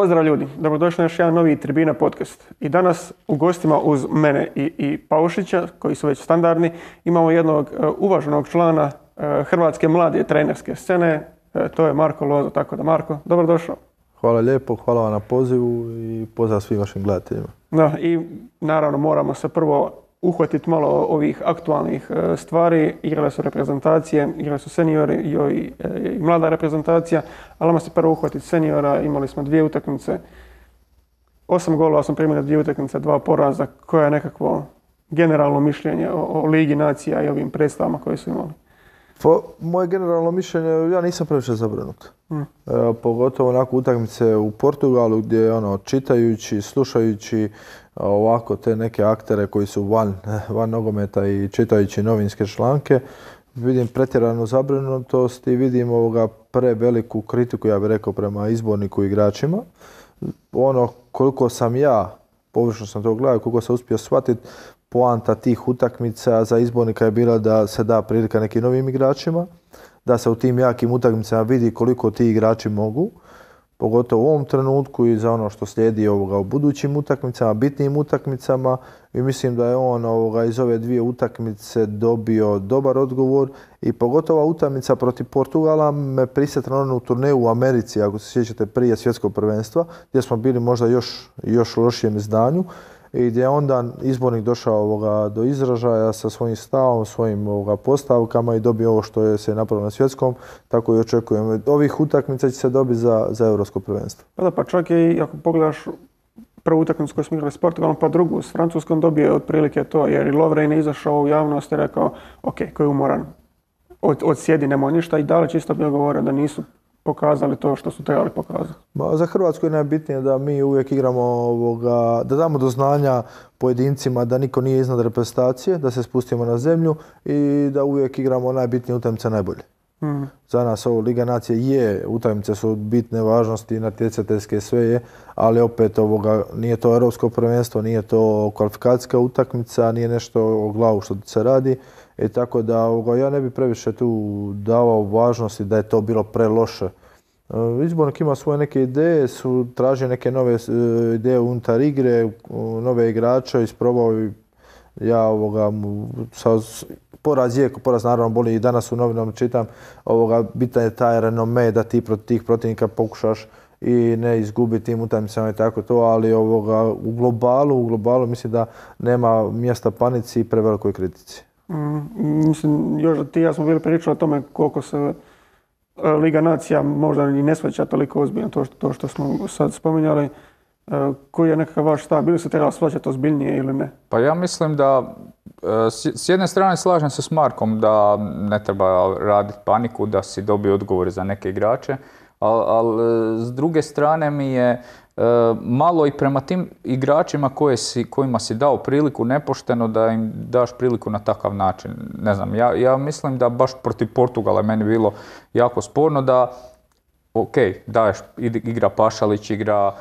Pozdrav ljudi, dobrodošli na još jedan novi Tribina podcast. I danas u gostima uz mene i Paušića, koji su već standardni, imamo jednog uvaženog člana hrvatske mlade trenerske scene, to je Marko Lozo. Tako da Marko, dobrodošao. Hvala lijepo, hvala vam na pozivu i pozdrav svim vašim gledateljima. Da, i naravno moramo se prvo uhvatiti malo ovih aktualnih stvari. Igrale su reprezentacije, igrali su seniori i mlada reprezentacija, ali ajmo se prvo uhvatiti seniora. Imali smo 2 utakmice, 8 golova smo primili, 2 utakmice, 2 poraza. Koje je nekakvo generalno mišljenje o Ligi nacija i ovim predstavama koje su imali? Moje generalno mišljenje, ja nisam previše zabrinut. Pogotovo onako utakmice u Portugalu gdje čitajući, slušajući ovako te neke aktere koji su van nogometa i čitajući novinske članke, vidim pretjeranu zabrinutost i vidim preveliku kritiku, ja bih rekao, prema izborniku i igračima. Koliko sam ja, površno sam to gledao, koliko sam uspio shvatiti, poanta tih utakmica za izbornika je bila da se da prilika nekim novim igračima, da se u tim jakim utakmicama vidi koliko ti igrači mogu, pogotovo u ovom trenutku i za ono što slijedi u budućim utakmicama, bitnim utakmicama. I mislim da je on iz ove 2 utakmice dobio dobar odgovor i pogotovo utakmica protiv Portugala me prisjetila onu turneju u Americi, ako se sjećate, prije svjetskog prvenstva, gdje smo bili možda još lošijem izdanju i gdje je onda izbornik došao do izražaja sa svojim stavom, svojim postavkama i dobio ovo što se napravilo na svjetskom. Tako i očekujem. Ovih utakmica će se dobiti za europsko prvenstvo. Pa čak i ako pogledaš prvu utakmicu koju smo igrali s Portugalom, pa drugu s Francuskom, dobio je otprilike to, jer i Lovren je izašao u javnost i rekao ok, koji je umoran, odsjedi, nemoj ništa, i dalje čisto bio govorio da nisu pokazali to što su trebali pokazati. Za Hrvatsku je najbitnije da mi uvijek igramo, da damo do znanja pojedincima da niko nije iznad reprezentacije, da se spustimo na zemlju i da uvijek igramo najbitnije utakmice najbolje. Za nas ovo Liga nacije je, utakmice su bitne važnosti, natjecateljske, sve je, ali opet nije to europsko prvenstvo, nije to kvalifikacijska utakmica, nije nešto o glavu što se radi. I tako da ja ne bi previše tu davao važnosti da je to bilo preloše. Izbornik ima svoje neke ideje, traže neke nove ideje unutar igre, nove igrače, isprobao i ja poraz naravno boli, i danas u novinama čitam, bitan je taj renome da ti protiv tih protivnika pokušaš i ne izgubiti tim utakmicama i tako to, ali u globalu mislim da nema mjesta panici i prevelikoj kritici. Mislim, još da ti ja smo bili pričali o tome koliko se Liga nacija možda i ne shvaća toliko ozbiljno, to što smo sad spominjali. Koji je nekakav vaš stav? Bili se trebali shvaćati ozbiljnije ili ne? Pa ja mislim da s jedne strane slažem se s Markom da ne treba raditi paniku, da si dobije odgovore za neke igrače, ali s druge strane mi je malo i prema tim igračima kojima si dao priliku nepošteno da im daš priliku na takav način. Ne znam, ja mislim da baš protiv Portugala meni bilo jako sporno da ok, daješ, igra Pašalić, igra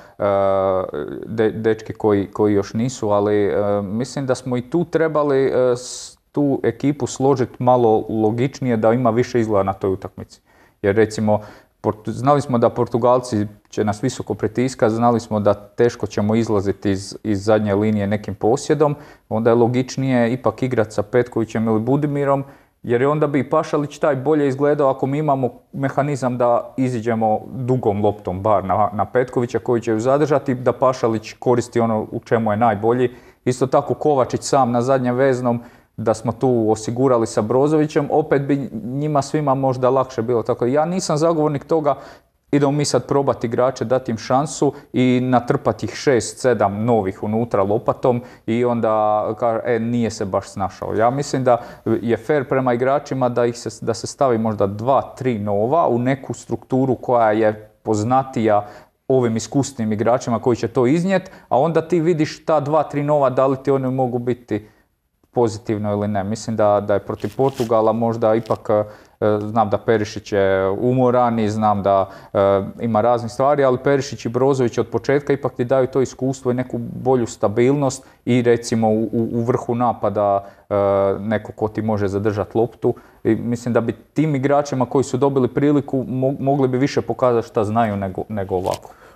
dečki koji još nisu, ali mislim da smo i tu trebali tu ekipu složiti malo logičnije da ima više izgleda na toj utakmici. Jer recimo, znali smo da Portugalci će nas visoko pritiskati, znali smo da teško ćemo izlaziti iz zadnje linije nekim posjedom, onda je logičnije ipak igrati sa Petkovićem ili Budimirom, jer onda bi i Pašalić taj bolje izgledao ako mi imamo mehanizam da iziđemo dugom loptom bar na Petkovića koji će ju zadržati, da Pašalić koristi ono u čemu je najbolji. Isto tako Kovačić sam na zadnjem veznom, da smo tu osigurali sa Brozovićem, opet bi njima svima možda lakše bilo. Tako ja nisam zagovornik toga, idemo mi sad probati igrače, dati im šansu i natrpati ih 6-7 novih unutra lopatom i onda nije se baš snašao. Ja mislim da je fair prema igračima da se stavi možda 2-3 nova u neku strukturu koja je poznatija ovim iskusnim igračima koji će to iznijeti, a onda ti vidiš ta 2-3 nova da li ti oni mogu biti pozitivno ili ne. Mislim da je protiv Portugala možda ipak, znam da Perišić je umoran i znam da ima raznih stvari, ali Perišić i Brozović od početka ipak ti daju to iskustvo i neku bolju stabilnost i recimo u vrhu napada neko ko ti može zadržati loptu. I mislim da bi tim igračima koji su dobili priliku mogli bi više pokazati šta znaju nego ovako.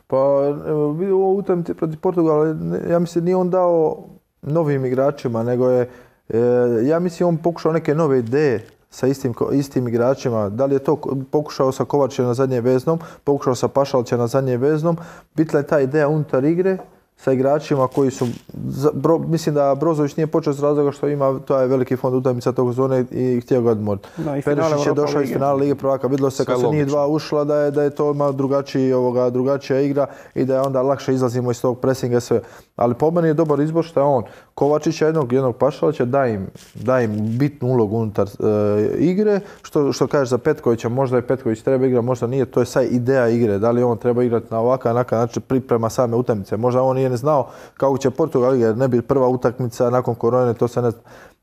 Pa vidio u utakmici protiv Portugala, ja mislim nije on dao novim igračima, nego je, ja mislim on pokušao neke nove ideje sa istim igračima. Da li je to pokušao sa Kovačićem na zadnje veznom, pokušao sa Pašalićem na zadnje veznom. Bitla je ta ideja unutar igre sa igračima koji su, mislim da Brozović nije počeo s razloga što ima taj veliki fond utakmica tog sezone i htio ga odmoriti. Perišić je došao iz finala Lige prvaka, vidjelo se kad se njih dva ušla da je to malo drugačija igra i da je onda lakše izlazimo iz tog presinga sve. Ali po meni je dobar izbor što je on Kovačića jednog Pašalića, da im bitnu ulogu unutar igre. Što kažeš za Petkovića, možda je Petković treba igrati, možda nije, to je sad ideja igre. Da li on treba igrati na ovakav način priprema same utakmice. Možda on nije ne znao kako će Portugal igrati, ne bi prva utakmica nakon korone, to se ne zna.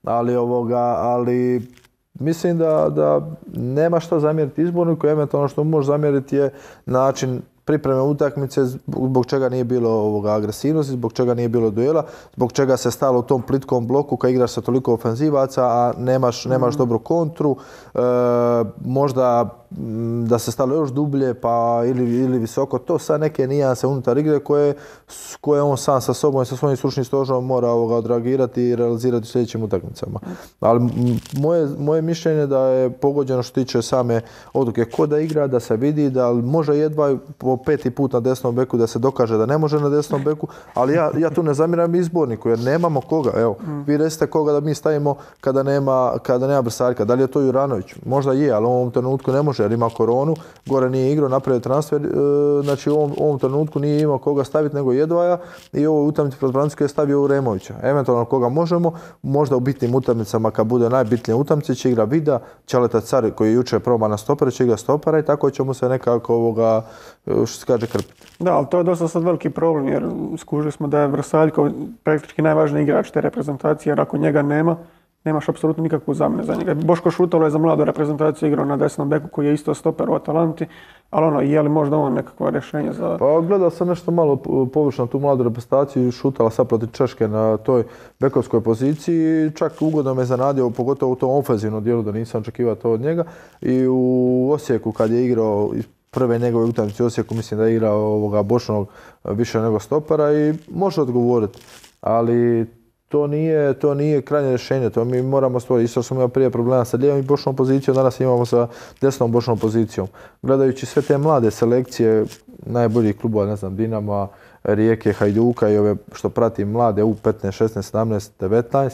Ali mislim da nema što zamjeriti izborniku, eventualno što može zamjeriti je način pripreme utakmice, zbog čega nije bilo agresivnosti, zbog čega nije bilo duela, zbog čega se stalo u tom plitkom bloku kad igraš sa toliko ofenzivaca, a nemaš dobru kontru. Možda da se stalo još dublje pa ili visoko. To sad neke nijanse unutar igre koje on sam sa sobom i sa svojim stručnim stožerom mora odreagirati i realizirati u sljedećim utakmicama. Ali moje mišljenje da je pogođeno što tiče same odluke ko da igra, da se vidi, da može jedva po 5. put na desnom beku da se dokaže da ne može na desnom beku, ali ja tu ne zamiram izborniku jer nemamo koga. Evo, vi recite koga da mi stavimo kada nema Brsaljka. Da li je to Juranović? Možda je, ali u ovom trenutku ne može jer ima koronu, gore nije igrao, napravio transfer, znači u ovom trenutku nije imao koga staviti nego Jedvaja i ovo utakmici protiv Francuske je stavio Uremovića. Eventualno koga možemo, možda u bitnim utakmicama kad bude najbitnije utakmice će igra Vida, Ćaleta Car koji je jučer probao na stopera će igra stopera i tako ćemo se nekako što se kaže krpiti. Da, ali to je dosta sad veliki problem jer skužili smo da je Vrsaljko praktički najvažniji igrač te reprezentacije jer ako njega nemaš apsolutno nikakvu zamjenu za njega. Boško Šutalo je za mladu reprezentaciju igrao na desnom beku koji je isto stoper u Atalanti, ali je li možda on nekakvo rješenje za... Pa gledao sam nešto malo površno tu mladu reprezentaciju Šutala sad protiv Češke na toj bekovskoj poziciji. Čak ugodno me zanadio, pogotovo u tom ofenzivnom dijelu da nisam očekivao to od njega. I u Osijeku kad je igrao prve njegove utakmice u Osijeku mislim da je igrao Bošnog više nego stopera i može odgovoriti. Ali to nije krajnje rješenje, to mi moramo stvoriti. Isto smo imali prije problema sa lijevom i bočnom pozicijom, danas imamo sa desnom bočnom pozicijom. Gledajući sve te mlade selekcije najboljih klubova, ne znam, Dinama, Rijeke, Hajduka i ove što prati mlade U15, 16, 17,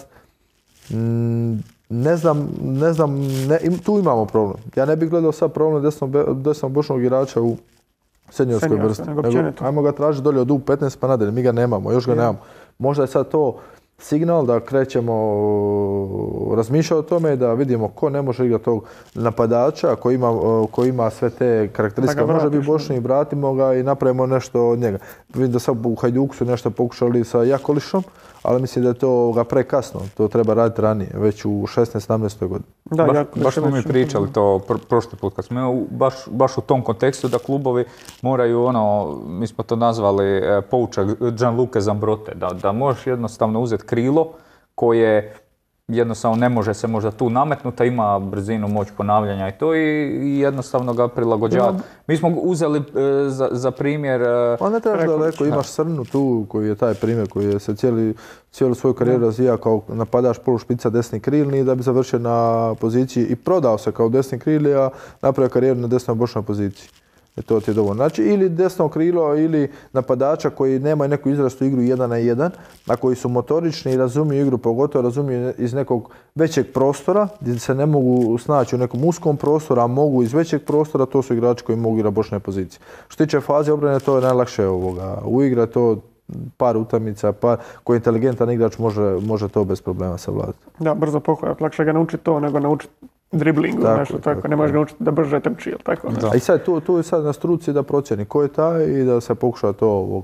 19, tu imamo problem. Ja ne bih gledao sad problem desnog bočnog igrača u seniorskoj vrsti. Ajmo ga tražiti dolje od U15 pa nadalje, mi ga nemamo, još ga nemamo. Možda je sad to signal da krećemo razmišljati o tome da vidimo ko ne može igrati tog napadača koji ima sve te karakteristike. Može biti Bošni, vratimo ga i napravimo nešto od njega. Vidim da sad u Hajduku su nešto pokušali sa Jakolišom, ali mislim da je to prekasno. To treba raditi ranije, već u 16-17. godini. Baš smo mi pričali to prošli put kad smo baš u tom kontekstu da klubovi moraju mi smo to nazvali poučak Gianluca Zambrotte, da možeš jednostavno uzeti krilo koje jednostavno ne može se možda tu nametnuti, ima brzinu, moć ponavljanja i to i jednostavno ga prilagođavati. Mi smo uzeli za primjer... Pa ne trebaš daleko, imaš Srnu tu koji je taj primjer koji je se cijelu svoju karijeru razvija kao napadaš polušpica desni krilni da bi završio na poziciji i prodao se kao desni krili, a napravio karijeru na desnoj bočnoj poziciji. To ti je dovoljno. Znači ili desno krilo ili napadača koji nemaju neku izrastu igru 1 na 1, a koji su motorični i razumiju igru, pogotovo razumiju iz nekog većeg prostora, gdje se ne mogu snaći u nekom uskom prostoru, a mogu iz većeg prostora, to su igrači koji mogu igrati bočne pozicije. Što tiče faze obrane, to je najlakše uigrati, to par utakmica, koji je inteligentan igrač može to bez problema savladati. Da, brzo pohvatati, lakše ga naučiti to nego naučiti driblingu, nešto tako. Ne možeš ga naučiti da brže trči, ili tako? A i sad tu je sad na struci da procjeni ko je taj i da se pokuša to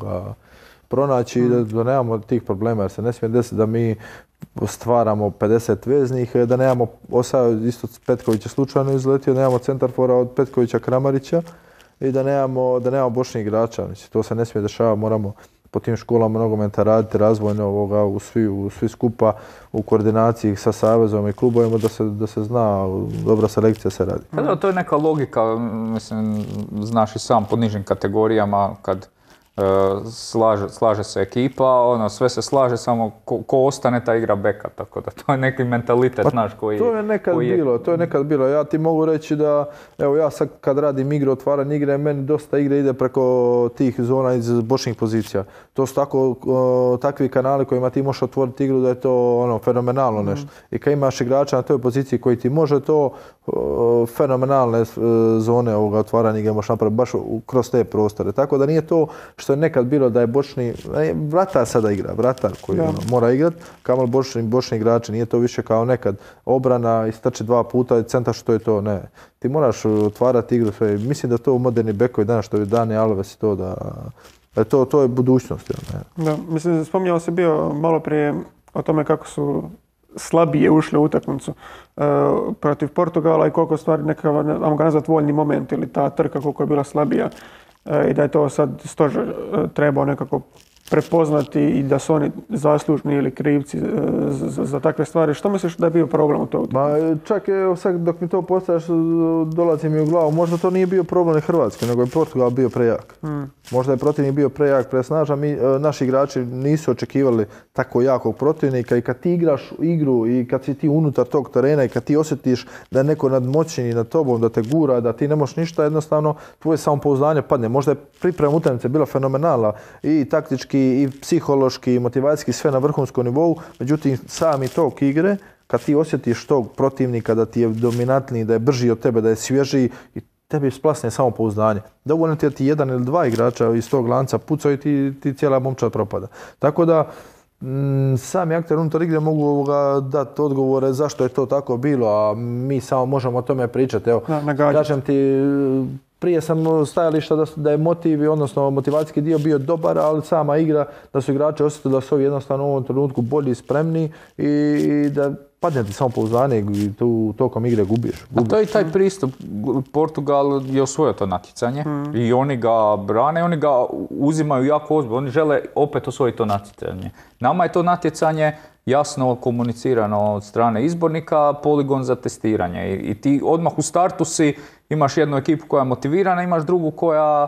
pronaći i da nemamo tih problema jer se ne smije desiti da mi stvaramo 50 veznih, da nemamo isto Petkovića slučajno izletio, da nemamo centarfora od Petkovića Kramarića i da nemamo bočnih igrača. Mislim, to se ne smije dešavati, moramo po tim školama nogometa raditi razvojno svi skupa u koordinaciji sa savezom i klubovima da se zna, dobra selekcija se radi. To je neka logika, mislim, znaš i sam po nižim kategorijama kad slaže se ekipa, ono, sve se slaže, samo ko ostane ta igra beka, tako da to je neki mentalitet naš koji... To je nekad bilo, ja ti mogu reći da, evo ja sad kad radim igre, otvaranje igre, meni dosta igre ide preko tih zona iz bočnih pozicija. To su takvi kanali kojima ti možeš otvoriti igru da je to ono, fenomenalno nešto. I kad imaš igrača na toj poziciji koji ti može to fenomenalne zone ovoga otvaranja igre možeš napraviti baš kroz te prostore. Tako da nije to što je nekad bilo da je bočni, vratar sada igra, vratar koji mora igrati, kamoli bočni igrači, nije to više kao nekad obrana, istrči 2 puta i centar što je to, ne. Ti moraš otvarati igru, mislim da to u moderni bekovi danas što je Dani Alves i to da to je budućnost. Ne. Da, mislim, spominjao se bio malo prije o tome kako su slabije ušli u utakmicu protiv Portugala i koliko stvari nekakav, ajmo ga nazvati, voljni moment ili ta trka koliko je bila slabija i da je to sad stožer trebao nekako prepoznati i da su oni zaslužni ili krivci za takve stvari. Što misliš da je bio problem u toj utakmici? Čak sad dok mi to postaviš dolazi mi u glavu, možda to nije bio problem Hrvatske, nego je Portugal bio prejak. Možda je protivnik bio prejak, presnažan, naši igrači nisu očekivali tako jakog protivnika i kad ti igraš igru i kad si ti unutar tog terena i kad ti osjetiš da je neko nadmoćniji nad tobom, da te gura, da ti ne možeš ništa, jednostavno tvoje samopouzdanje padne. Možda je priprema utakmice bila fenomenalna i taktički i psihološki i motivacijski sve na vrhunskom nivou, međutim sami tok igre, kad ti osjetiš tog protivnika da ti je dominantniji, da je brži od tebe, da je svježiji i tebi splasne samopouzdanje. Dovoljno ti je ti 1 ili 2 igrača iz tog lanca pucaju i ti cijela momčad propada. Tako da sami akter unutar igre mogu dati odgovore zašto je to tako bilo, a mi samo možemo o tome pričati. Evo, kažem ti, prije sam stajališta da je motiv, odnosno motivacijski dio bio dobar, ali sama igra, da su igrači osjetili da su ovi jednostavno u ovom trenutku bolji i spremni i da padne ti samopouzdanje i tu tokom igre gubiš. A to je taj pristup. Portugal je osvojio to natjecanje i oni ga brane, oni ga uzimaju jako ozbiljno, oni žele opet osvojiti to natjecanje. Nama je to natjecanje jasno komunicirano od strane izbornika, poligon za testiranje i ti odmah u startu imaš jednu ekipu koja je motivirana, imaš drugu koja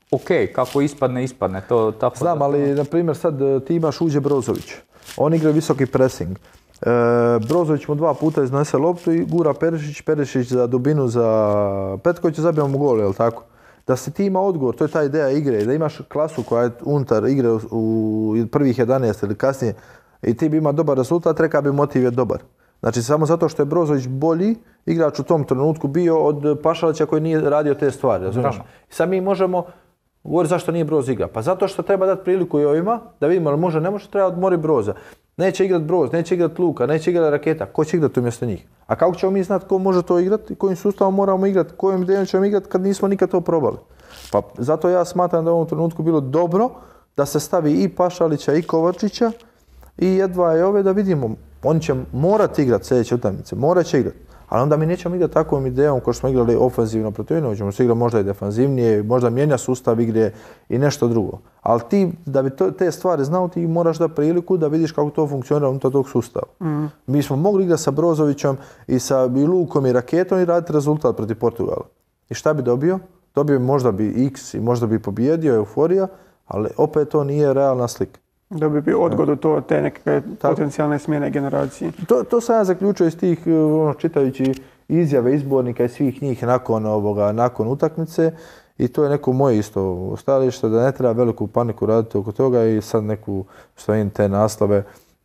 kako ispadne. To, tako znam, ali na primjer sad ti imaš Uđe Brozović, on igra visoki pressing. Brozović mu 2 puta iznese loptu i gura Perišić za dubinu za Petkovića, zabijamo mu gol, jel tako? Da se ti ima odgovor, to je ta ideja igre, da imaš klasu koja je unutar igre u prvih 11 ili kasnije i ti bi ima dobar rezultat, reka bi motiv je dobar. Znači samo zato što je Brozović bolji igrač u tom trenutku bio od Pašalića koji nije radio te stvari, razumiješ? I sad mi možemo govoriti zašto nije Broz igra. Pa zato što treba dati priliku i ovima da vidimo ali može, ne može, treba odmori Broza. Neće igrat Broz, neće igrat Luka, neće igrat Raketa. Ko će igrat umjesto njih? A kako ćemo mi znati ko može to igrati, kojim sustavom moramo igrati, kojim idejom ćemo igrati kad nismo nikad to probali? Pa zato ja smatram da u ovom trenutku bilo dobro da se stavi i Pašalića i Kovačića i jedva i ove da vidimo. Oni će morati igrati sljedeće utakmice, morat će igrati. Ali onda mi nećemo igrati takvom idejom kao što smo igrali ofenzivno protiv jednog, ćemo se igrati možda i defanzivnije, možda mijenja sustav igre i nešto drugo. Ali ti, da bi te stvari znao, ti moraš dati priliku da vidiš kako to funkcionira unutar tog sustava. Mi smo mogli igrati sa Brozovićem i sa Lukom i Raketom i raditi rezultat protiv Portugala. I šta bi dobio? Dobio možda bi X i možda bi pobjedio, euforija, ali opet to nije realna slika. Da bi bio odgodu te neke potencijalne smjene generacije. To sam ja zaključio iz tih, čitajući izjave izbornika i svih njih nakon utakmice i to je neko moje isto stajalište da ne treba veliku paniku raditi oko toga i sad neku, što vidim te naslove,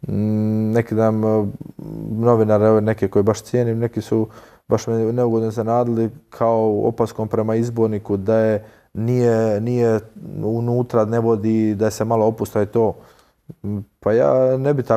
neki dan novinare, neke koje baš cijenim, neki su baš me neugodno zanadili kao opaskom prema izborniku da je nije unutra, ne vodi, da se malo opusta i to. Pa ja ne bi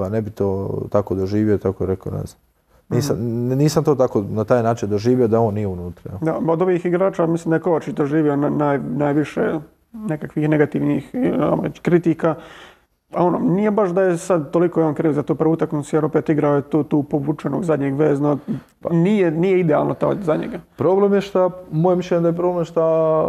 to tako doživio, tako rekao, ne znam. Nisam to tako na taj način doživio da on nije unutra. Da, od ovih igrača mislim da je Kovačić doživio najviše nekakvih negativnih kritika. A nije baš da je sad toliko on kriv za tu prvu utakmicu jer opet igrao je tu povučenog zadnjeg veznog. Nije idealno to za njega. Problem je što, moje mišljenje da je problem što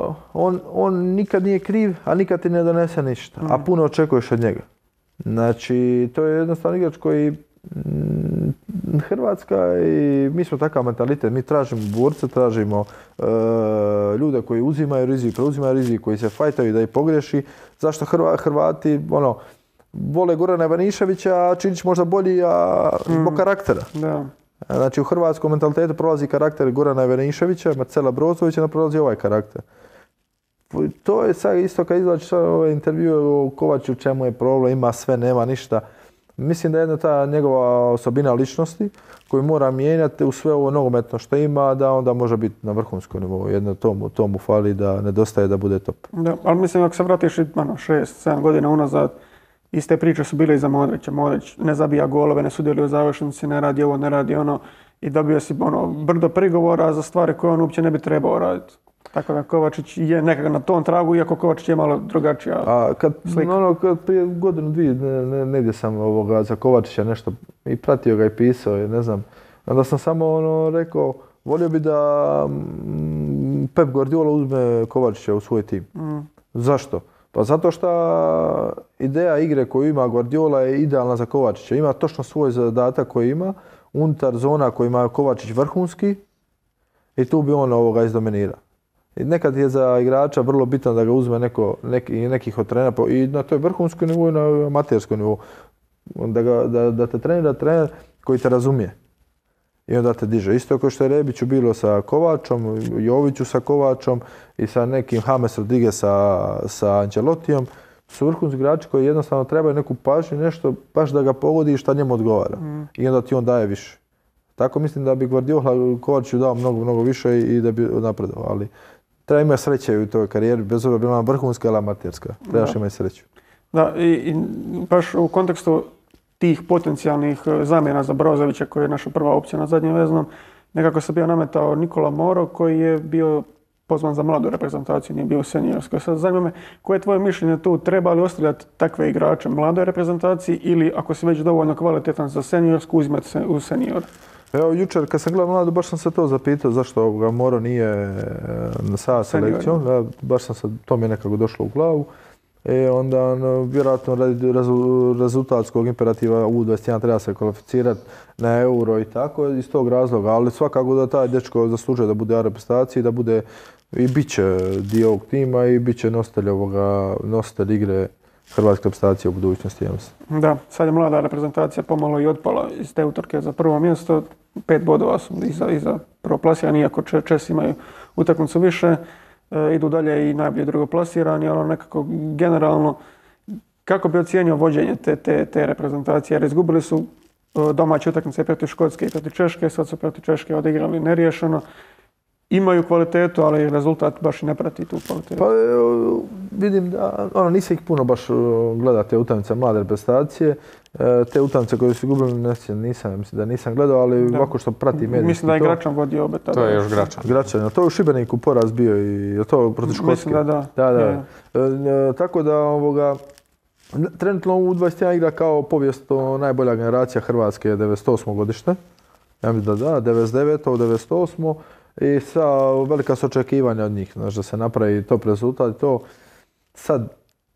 on nikad nije kriv, a nikad ti ne donese ništa. A puno očekuješ od njega. Znači, to je jednostavno igrač koji Hrvatska i mi smo takav mentalitet. Mi tražimo borce, tražimo ljude koji uzimaju rizik, preuzimaju rizik, koji se fajtaju da ih pogriješi. Zašto Hrvati vole Gorana Ivaniševića, a Čilić možda bolji zbog karaktera. Da. Znači u hrvatskom mentalitetu prolazi karakter Gorana Ivaniševića, Marcela Brozovića, ne prolazi ovaj karakter. To je sad isto kad izlači ove intervjue o Kovaču, čemu je problem, ima sve, nema ništa. Mislim da je jedna ta njegova osobina ličnosti koju mora mijenjati u sve ovo nogometno što ima, da onda može biti na vrhunskom nivou. Jedno to mu fali, da nedostaje da bude top. Da, ali mislim ako se vratiš 6-7 godina unazad, iste priče su bile i za Modrića. Modrić ne zabija golove, ne sudjeluje u završnici, ne radi ovo, ne radi ono i dobio si brdo prigovora za stvari koje on uopće ne bi trebao raditi. Tako da Kovačić je nekako na tom tragu, iako Kovačić je malo drugačija slika. Kad prije godinu, dvije, negdje sam za Kovačića nešto i pratio ga i pisao, ne znam. Onda sam samo rekao, volio bi da Pep Guardiola uzme Kovačića u svoj tim. Zašto? Pa zato što ideja igre koju ima Guardiola je idealna za Kovačića. Ima točno svoj zadatak koji ima, unutar zona koji ima Kovačić vrhunski i tu bi on izdominirao. I nekad je za igrača vrlo bitno da ga uzme nekih od trenera i na toj vrhunskoj nivou i na amaterskoj nivou. Da te trenira trener koji te razumije i onda te diže. Isto kao što je Rebiću bilo sa Kovačom, Joviću sa Kovačom i sa nekim James Rodriguez sa Ancelotijom. Su vrhunski igrači koji jednostavno trebaju neku pažnju, nešto baš da ga pogodi i šta njemu odgovara. I onda ti on daje više. Tako mislim da bi Guardiola Kovačiću dao mnogo više i da bi napredovao. Ali treba imati sreće u toj karijeri, bez obzira bila vrhunska ili amaterska. Trebaš imati sreću. Da, i baš u kontekstu tih potencijalnih zamjena za Brozovića, koji je naša prva opcija na zadnjem veznom, nekako se bio nametao Nikola Moro, koji je bio pozvan za mladu reprezentaciju, nije bio seniorskoj. Sad zanima me, koje je tvoje mišljenje tu, treba li ostavljati takve igrače mladoj reprezentaciji ili ako si već dovoljno kvalitetan za seniorsku, uzmeti se u senior? Evo, jučer kad sam gledao mladu, baš sam se to zapitao zašto ga Moro nije sa selekcijom. Baš to mi je nekako došlo u glavu. Onda vjerojatno radi rezultatskog imperativa U21 treba se kvalificirati na Euro i tako iz tog razloga. Ali svakako da taj dečko zaslužuje da bude reprezentaciji, da bude i bit će dio ovog tima i bit će nositelj igre hrvatske reprezentacije u budućnosti. Da, sad je mlada reprezentacija pomalo i otpala iz te utrke za prvo mjesto. 5 bodova su iza prvoplasirani, iako Česi imaju utakmicu više. Idu dalje i najbolji drugoplasirani, ali nekako generalno kako bi ocijenio vođenje te reprezentacije, jer izgubili su domaće utakmice protiv Škotske i protiv Češke, sad su protiv Češke odigrali neriješeno. Imaju kvalitetu, ali rezultat baš i ne prati tu kvalitetu. Pa vidim da nisam ih puno baš gledao te utakmice mlade reprezentacije. Te utakmice koje su gubili nisam gledao, ali ovako što prati medijski. Mislim da je Gračan vodio obe tada. To je još Gračan. To je u Šibeniku poraz bio i to protiv Škotske. Mislim da. Tako da trenutno u 21 igra kao povijesno najbolja generacija Hrvatske je 98. godište. Ja mislim da 99. 98. I velika su očekivanja od njih, znači da se napravi top rezultat i to. Sad,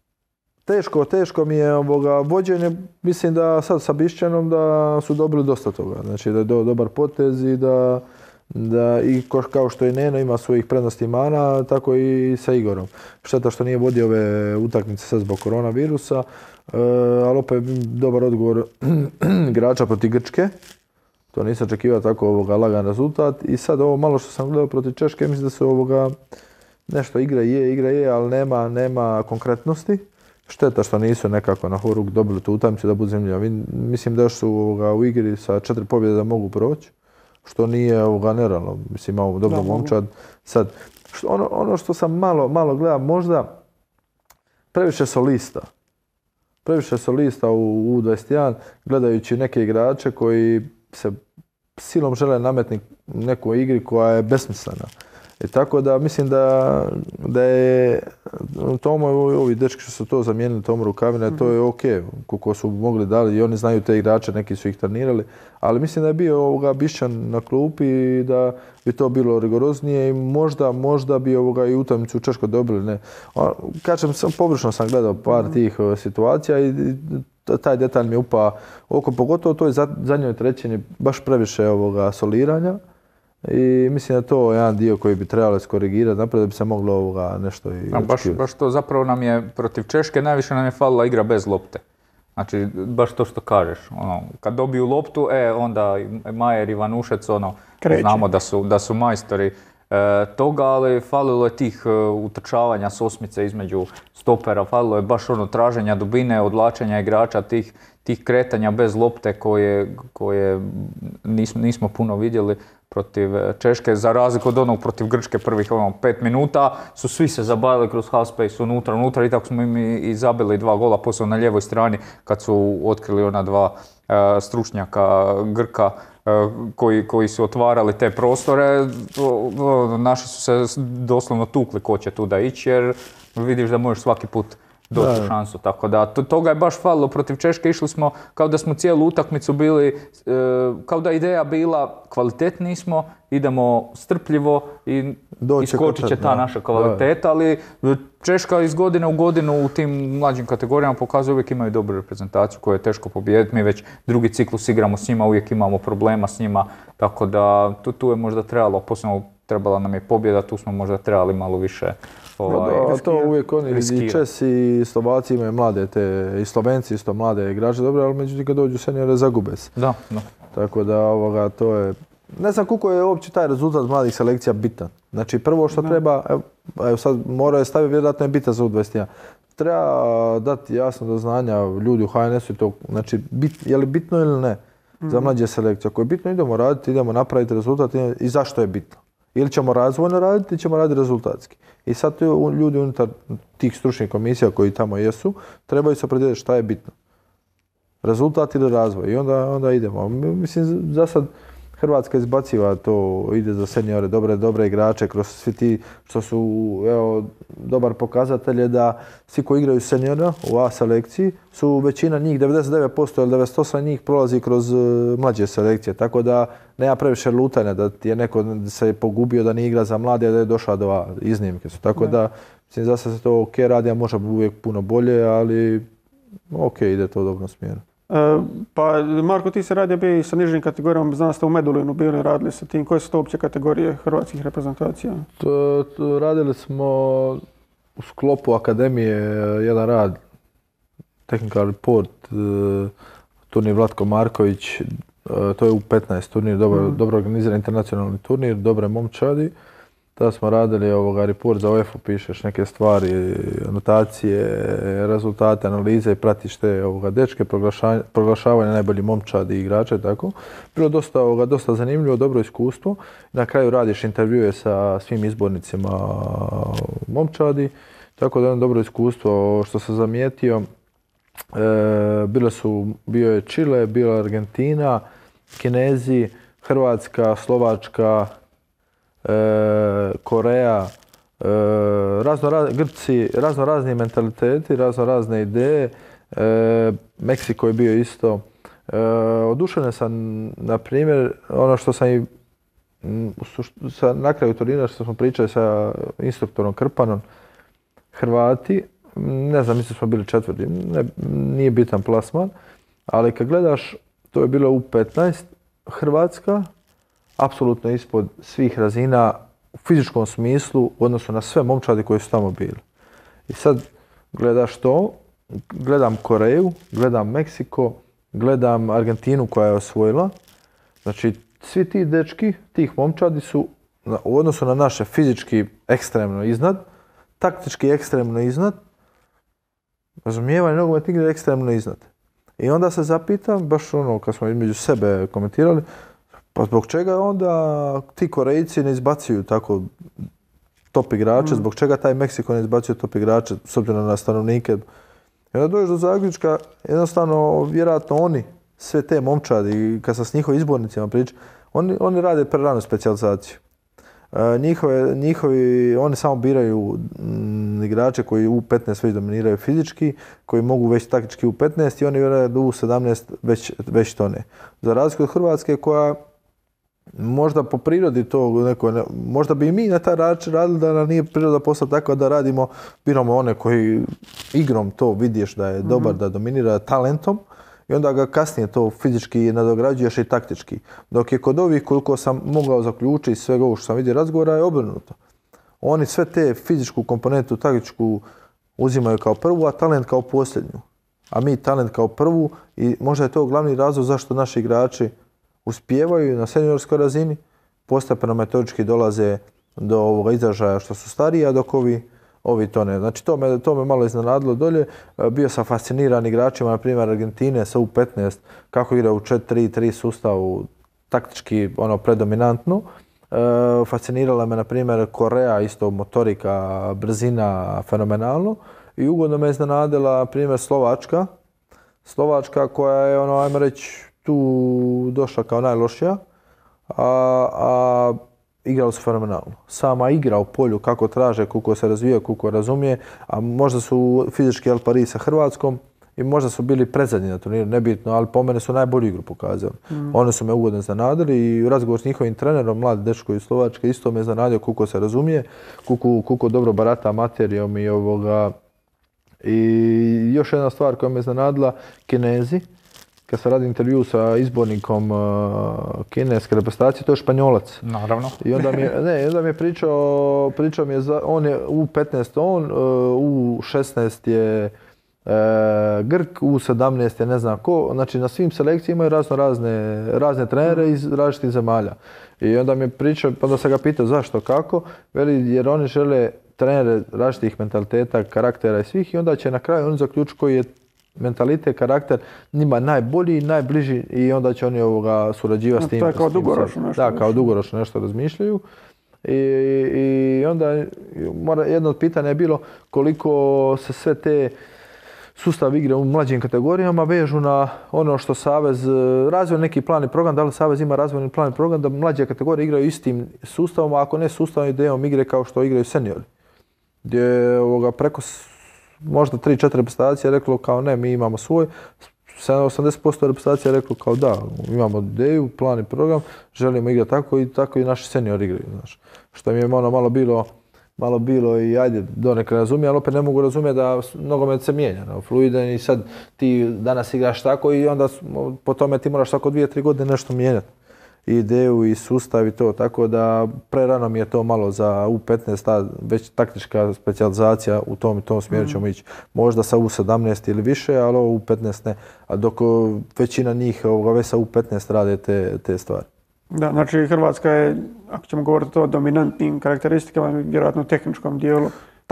teško mi je vođenje, mislim da sad sa Bišćanom da su dobili dosta toga, znači da je dobar potez i da i kao što i Neno ima svojih prednosti i mana, tako i sa Igorom. Šteta što nije vodio ove utakmice sad zbog koronavirusa, ali opet dobar odgovor igrača protiv Grčke. To nisam očekivao tako lagan rezultat i sad ovo malo što sam gledao protiv Češke, mislim da su nešto igra je, ali nema konkretnosti. Šteta što nisu nekako na horuk dobili tu utakmicu da budu zanimljivo. Mislim da još su u igri sa 4 pobjede da mogu proći, što nije nerealno. Mislim, imamo dobro momčad. Sad, ono što sam malo gledao, možda previše solista. Previše solista u U21, gledajući neke igrače koji se silom žele nametni nekoj igri koja je besmislena. I tako da mislim da je Tomo i ovi dečki što su to zamijenili, Tomo Rukavina, to je ok, koliko su mogli dali i oni znaju te igrače, neki su ih trenirali, ali mislim da je bio Bišćan na klupi i da bi to bilo rigoroznije i možda bi i utakmicu u Češkoj dobili. Ne. Kažem, površno sam gledao par tih situacija i taj detalj mi je upao oko, pogotovo u toj zadnjoj trećini baš previše soliranja. I mislim da to je jedan dio koji bi trebalo iskorigirati, naprijed da bi se moglo nešto i očekivati. Baš to zapravo nam je, protiv Češke najviše nam je falila igra bez lopte. Znači, baš to što kažeš, kad dobiju loptu, onda Majer i Vanušec, znamo da su majstori toga, ali falilo je tih utrčavanja s osmice između stopera, falilo je baš traženja dubine, odvlačenja igrača, tih kretanja bez lopte koje nismo puno vidjeli protiv Češke, za razliku od onog protiv Grčke prvih 5 minuta su svi se zabavili kroz half space unutra i tako smo im i zabili 2 gola, posao na lijevoj strani kad su otkrili ona 2 stručnjaka Grka koji su otvarali te prostore. Naši su se doslovno tukli ko će tu da ići, jer vidiš da možeš svaki put doći u šansu, tako da toga je baš falilo protiv Češke. Išli smo kao da smo cijelu utakmicu bili, kao da je ideja bila kvalitetni smo, idemo strpljivo i iskočit će ta naša kvaliteta, ali Češka iz godine u godinu u tim mlađim kategorijama pokazuje uvijek imaju dobru reprezentaciju koju je teško pobijediti. Mi već drugi ciklus igramo s njima, uvijek imamo problema s njima, tako da tu je možda trebalo, posebno trebala nam je pobjeda, tu smo možda trebali malo više to uvijek oni i Česi i Slovaci imaju mlade i Slovenci isto mlade igrače, dobro, ali međutim kad dođu seniore zagube se. Da. Tako da to je, ne znam koliko je uopće taj rezultat mladih selekcija bitan. Znači prvo što treba, evo sad mora je staviti, vjerojatno je bitan za U21. Treba dati jasno do znanja ljudi u HNS-u to, znači je li bitno ili ne za mlađe selekcije. Ako je bitno idemo raditi, idemo napraviti rezultat i zašto je bitno. Ili ćemo razvojno raditi ili ćemo raditi rezultatski. I sad ljudi unutar tih stručnih komisija koji tamo jesu, trebaju se opredijeliti šta je bitno. Rezultat ili razvoj. I onda idemo. Mislim, za sad Hrvatska izbaciva to, ide za seniore, dobre igrače, kroz svi ti što su, dobar pokazatelj je da svi koji igraju seniora u A selekciji su većina njih, 99% ili 98% njih prolazi kroz mlađe selekcije. Tako da nema previše lutanja, da je neko se pogubio da nije igra za mlade, da je došao do A, iznimke su. Tako da, mislim, za sad se to ok radi, a može uvijek puno bolje, ali ok, ide to u dobrom smjeru. Pa Marko, ti se radio bi sa nižim kategorijama, znam ste u Medulinu bili, radili sa tim. Koje su to opće kategorije hrvatskih reprezentacija? Radili smo u sklopu akademije jedan rad, Technical Report, turnir Vlatko Marković, to je U15 turnir, dobro organiziran internacionalni turnir, dobre momčadi. Tada smo radili report za UEFA, pišeš neke stvari, anotacije, rezultate, analize i pratiš te dečke, proglašavanje najboljih momčadi i igrača i tako. Bilo dosta zanimljivo, dobro iskustvo. Na kraju radiš intervjue sa svim izbornicima momčadi, tako da je dobro iskustvo. Što sam zamijetio, bio je Čile, bila je Argentina, Kinezi, Hrvatska, Slovačka, Koreja, Grci, razno-razni mentaliteti, razno-razne ideje. Meksiko je bio isto. Oduševljen sam, na primjer, ono što sam i na kraju turnira što smo pričali sa instruktorom Krpanom, Hrvati, ne znam, mislim smo bili četvrti, nije bitan plasman, ali kad gledaš, to je bilo U15, Hrvatska, apsolutno ispod svih razina u fizičkom smislu u odnosu na sve momčadi koji su tamo bili. I sad gledaš to, gledam Koreju, gledam Meksiko, gledam Argentinu koja je osvojila. Znači, svi ti dečki, tih momčadi su u odnosu na naše fizički ekstremno iznad, taktički ekstremno iznad, razumijevanje nogometne igre ekstremno iznad. I onda se zapitam, baš kad smo između sebe komentirali, pa zbog čega onda ti Korejci ne izbacuju tako top igrače, zbog čega taj Meksiko ne izbacuje top igrače s obzirom na stanovnike. I onda dođeš do zaključka, jednostavno, vjerojatno oni, sve te momčadi, kad sam s njihovim izbornicima pričao, oni rade preranu specijalizaciju. Oni samo biraju igrače koji u 15 već dominiraju fizički, koji mogu već taktički u 15 i oni vjerojatno u 17 već to ne. Za razliku od Hrvatske koja možda po prirodi to možda bi i mi na taj način radili da nam nije priroda posla takva da biramo one koji igrom to vidiš da je dobar, da dominira talentom i onda ga kasnije to fizički nadograđuješ i taktički. Dok je kod ovih koliko sam mogao zaključiti iz svega ovo što sam vidio razgovora je obrnuto. Oni sve te fizičku komponentu, taktičku uzimaju kao prvu, a talent kao posljednju. A mi talent kao prvu i možda je to glavni razlog zašto naši igrači uspijevaju na seniorskoj razini, postepeno metodički dolaze do ovoga izražaja što su stariji, a dok ovi to ne. Znači to me malo iznenadilo dolje. Bio sam fasciniran igračima, na primjer Argentine sa U15, kako igra u 4-3-3 sustavu, taktički predominantno. Fascinirala me, na primjer, Koreja, isto motorika, brzina, fenomenalno. I ugodno me iznenadila, na primjer, Slovačka koja je, ajmo reći, tu došla kao najlošija, a igrali su fenomenalno. Sama igra u polju, kako traže, koliko se razvija, koliko razumije, a možda su fizički al pari sa Hrvatskom i možda su bili predzadnji na turniru, nebitno, ali po mene su najbolju igru pokazali. Oni su me ugodno iznenadili i u razgovoru s njihovim trenerom, mladi dečko iz Slovačke, isto me iznenadio koliko se razumije, koliko dobro barata materijom i ovoga. I još jedna stvar koja me iznenadila, Kinezi. Kad sam radio intervju sa izbornikom kineske reprezentacije, to je Španjolac. Naravno. I onda mi je pričao mi je, on je U15 U16 je Grk, U17 je ne znam ko. Znači na svim selekcijama imaju razne trenere iz različitih zemalja. I onda mi je pričao, pa da sam ga pitao zašto, kako, veli jer oni žele trenere različitih mentaliteta, karaktera i svih i onda će na kraju oni zaključiti koji je mentalitet, karakter njima najbolji, najbliži i onda će oni surađivati s tim. To je kao dugoročno nešto. Da, kao dugoročno nešto razmišljaju. I onda jedno od pitanja je bilo koliko se sve te sustav igre u mlađim kategorijama vežu na ono što Savez razvoj neki plan i program, da li Savez ima razvojni plan i program da mlađe kategorije igraju istim sustavom, a ako ne sustavom idejom igre kao što igraju seniori. Gdje preko možda 3-4 reprezentacije reklo kao ne, mi imamo svoj, 80% reprezentacija reklo kao da, imamo ideju, plan i program, želimo igrati tako i naši seniori igraju. Znaš. Što mi je malo bilo i ajde donekle razumije, ali opet ne mogu razumjeti da nogomet se mijenja, fluidan i sad ti danas igraš tako i onda po tome ti moraš svako 2-3 godine nešto mijenjati. I ideju i sustav i to, tako da prerano mi je to malo za U15, ta već taktička specijalizacija u tom smjeru ćemo ići. Možda sa U17 ili više, ali ovo U15 ne. A dok većina njih već sa U15 rade te stvari. Da, znači Hrvatska je, ako ćemo govoriti o dominantnim karakteristikama, vjerojatno tehničkom dijelu.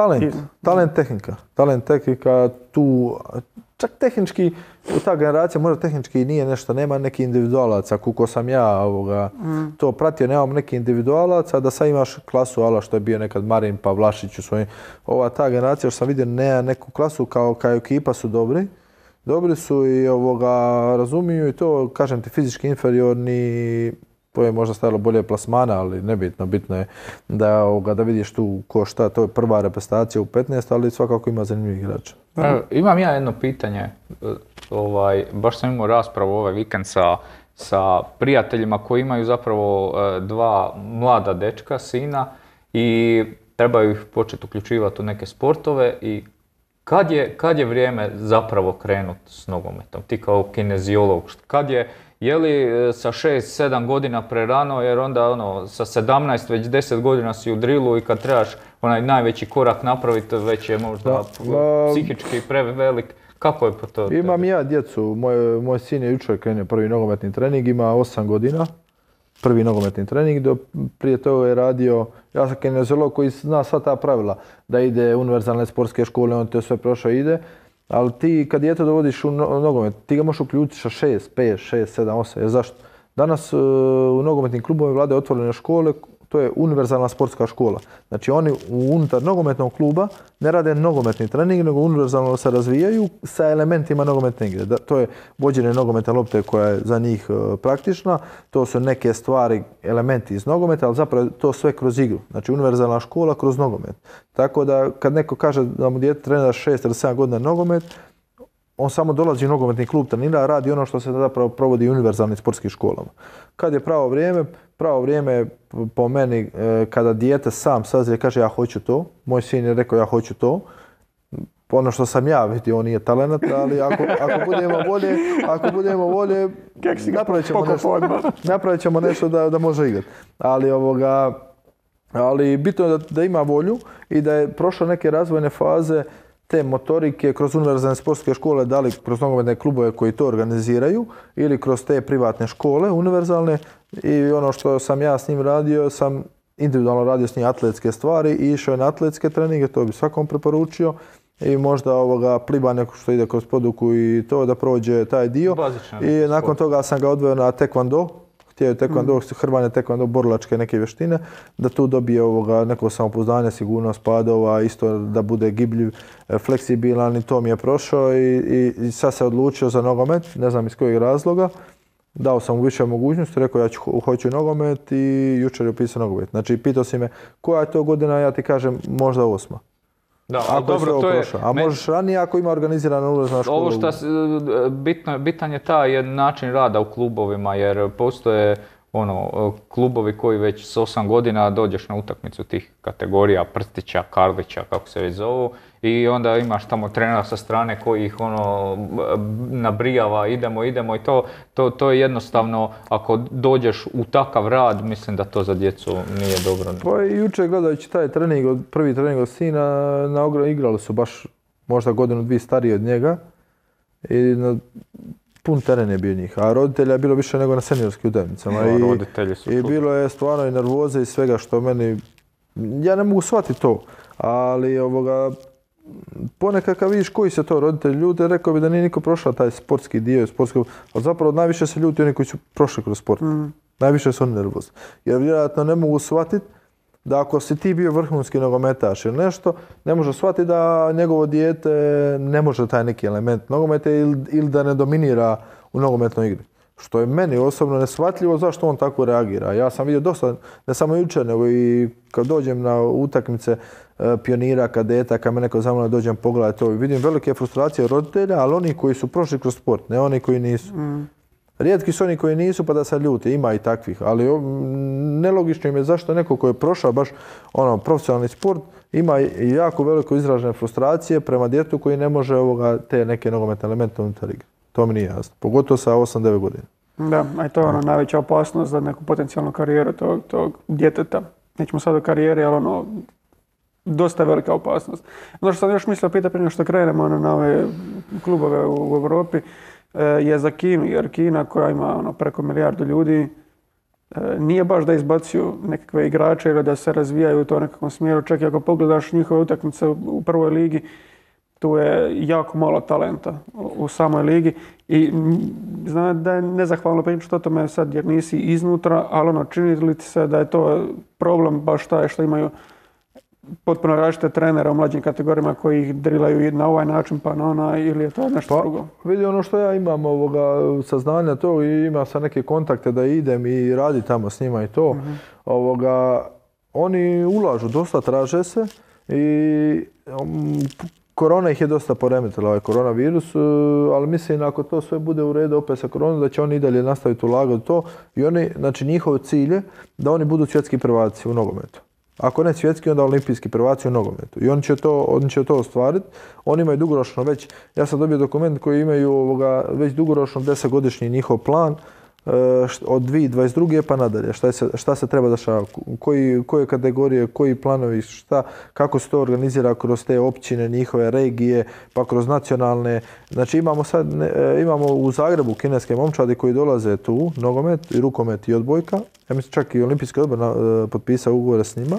Talent, tehnika, tu čak tehnički, u ta generacija možda tehnički nije nešto, nema neki individualaca, koliko sam ja to pratio, nemam neki individualaca, da sad imaš klasu ala što je bio nekad Marin Pavlašić u svojim. Ta generacija što sam vidio nema neku klasu kao ekipa su dobri su i razumiju i to, kažem ti, fizički inferiorni, to je možda stajalo bolje plasmana, ali nebitno, bitno je da vidiš tu ko šta, to je prva reprezentacija u 15, ali svakako ima zanimljivih igrača. Imam ja jedno pitanje, baš sam imao raspravu ovaj vikend sa prijateljima koji imaju zapravo dva mlada dečka, sina i trebaju ih početi uključivati u neke sportove i kad je vrijeme zapravo krenuti s nogometom? Ti kao kineziolog, je li sa 6-7 godina prerano, jer onda sa 17 već 10 godina si u drilu i kad trebaš onaj najveći korak napraviti već je možda psihički prevelik. Kako je po to? Imam ja djecu, moj sin je jučer krenuo prvi nogometni trening, ima 8 godina. Prvi nogometni trening, prije toga je radio, ja sam kineziolog koji zna sva ta pravila, da ide univerzalne sportske škole, on to sve prošao ide. Ali ti kad dijete dovodiš u nogomet, ti ga možeš uključiti sa 6, 5, 6, 7, 8. Jer zašto? Danas u nogometnim klubovima vlade otvorene škole, to je univerzalna sportska škola. Znači oni unutar nogometnog kluba ne rade nogometni trening, nego univerzalno se razvijaju sa elementima nogometne igre. To je vođenje nogometne lopte koja je za njih praktična, to su neke stvari, elementi iz nogometa, ali zapravo to sve kroz igru. Znači univerzalna škola kroz nogomet. Tako da kad neko kaže da mu dijete trenira 6 ili 7 godina nogomet, on samo dolazi u nogometni klub, trenira, radi ono što se zapravo provodi u univerzalnim sportskim školama. Kad je pravo vrijeme po meni kada dijete sam sazrije kaže ja hoću to, moj sin je rekao ja hoću to, ono što sam ja vidio, on nije talenat, ali ako budemo volje, napravit ćemo nešto da može igrati. Ali bitno je da ima volju i da je prošlo neke razvojne faze te motorike kroz univerzalne sportske škole, da li kroz nogometne klubove koji to organiziraju ili kroz te privatne škole univerzalne i ono što sam ja s njim radio, sam individualno radio s njim atletske stvari i išao je na atletske treninge, to bi svakom preporučio i možda plivanje što ide kroz poduku i to da prođe taj dio. I nakon toga sam ga odveo na taekwondo. Htio je taekwondo, hrvanje taekwondo, borilačke neke vještine, da tu dobije neko samopouzdanje, sigurnost padova, isto da bude gibljiv, fleksibilan i to mi je prošao i sad se odlučio za nogomet, ne znam iz kojeg razloga. Dao sam mu više mogućnosti, rekao ja hoću nogomet i jučer je upisao nogomet. Znači pitao si me koja je to godina, ja ti kažem možda 8. Da, ali dobro, to je... A možeš ranije ako ima organizirana ulazna škola. Ovo što bitan je taj način rada u klubovima, jer postoje klubovi koji već s 8 godina dođeš na utakmicu tih kategorija, Prstića, Karlića, kako se već zovu, i onda imaš tamo trenera sa strane koji ih nabrijava, idemo i to je jednostavno, ako dođeš u takav rad, mislim da to za djecu nije dobro. Pa i jučer gledajući taj prvi trening od sina, igrali su baš možda godinu, dvije stariji od njega i pun teren je bio njih, a roditelja je bilo više nego na seniorskim utakmicama. I bilo je stvarno i nervoze i svega što meni, ja ne mogu shvatiti to, ali ponekad kad vidiš koji se to roditelji ljute, rekao bi da nije niko prošao taj sportski dio, ali zapravo najviše se ljuti oni koji su prošli kroz sport. Najviše su oni nervozni. Jer vjerojatno ne mogu shvatiti da ako si ti bio vrhunski nogometaš ili nešto, ne može shvatiti da njegovo dijete ne može taj neki element nogometa ili da ne dominira u nogometnoj igri. Što je meni osobno neshvatljivo zašto on tako reagira. Ja sam vidio dosta, ne samo jučer, nego i kad dođem na utakmice pionira, kadeta, kad me neko zamolio dođem pogledati to. Vidim velike frustracije roditelja, ali oni koji su prošli kroz sport, ne oni koji nisu. Rijetki su oni koji nisu pa da se ljute, ima i takvih, ali nelogično im je zašto neko koji je prošao baš profesionalni sport ima jako veliko izražene frustracije prema djetetu koji ne može te neke nogometne elemente unutar igre. To mi nije jasno, pogotovo sa 8-9 godina. Da, a i to je najveća opasnost za neku potencijalnu karijeru tog djeteta. Nećemo sad o karijeri, ali dosta velika opasnost. Ono što sam još mislio pitati prije što krenemo na ove klubove u Europi je za Kinu, jer Kina koja ima preko milijardu ljudi nije baš da izbacuju nekakve igrače ili da se razvijaju u to nekakvom smjeru. Čak i ako pogledaš njihove utakmice u prvoj ligi, tu je jako malo talenta u samoj ligi i znam da je nezahvalno pričati o tome sad jer nisi iznutra, ali čini li ti se da je to problem baš taj što imaju potpuno različite trenere u mlađim kategorijama koji ih drilaju na ovaj način pa na onaj ili je to nešto drugo? Vidi ono što ja imam saznanja to i imam sad neke kontakte da idem i radi tamo s njima i to. Oni ulažu, dosta traže se i korona ih je dosta poremetila, ovaj koronavirus, ali mislim ako to sve bude u redu opet sa koronom da će oni i dalje nastaviti ulagati to i oni, znači njihov cilj je da oni budu svjetski prvaci u nogometu. Ako ne svjetski, onda olimpijski prvaci u nogometu. I oni će to ostvariti. Oni imaju dugoročno već, ja sam dobio dokument koji imaju već dugoročno 10-godišnji njihov plan od 2022. pa nadalje. Šta se treba dešavati, koje kategorije, koji planovi, kako se to organizira kroz te općine, njihove regije, pa kroz nacionalne. Znači imamo u Zagrebu kineske momčadi koji dolaze tu, nogomet i rukomet i odbojka. Ja mislim čak i Olimpijski odbor potpisao ugovore s njima.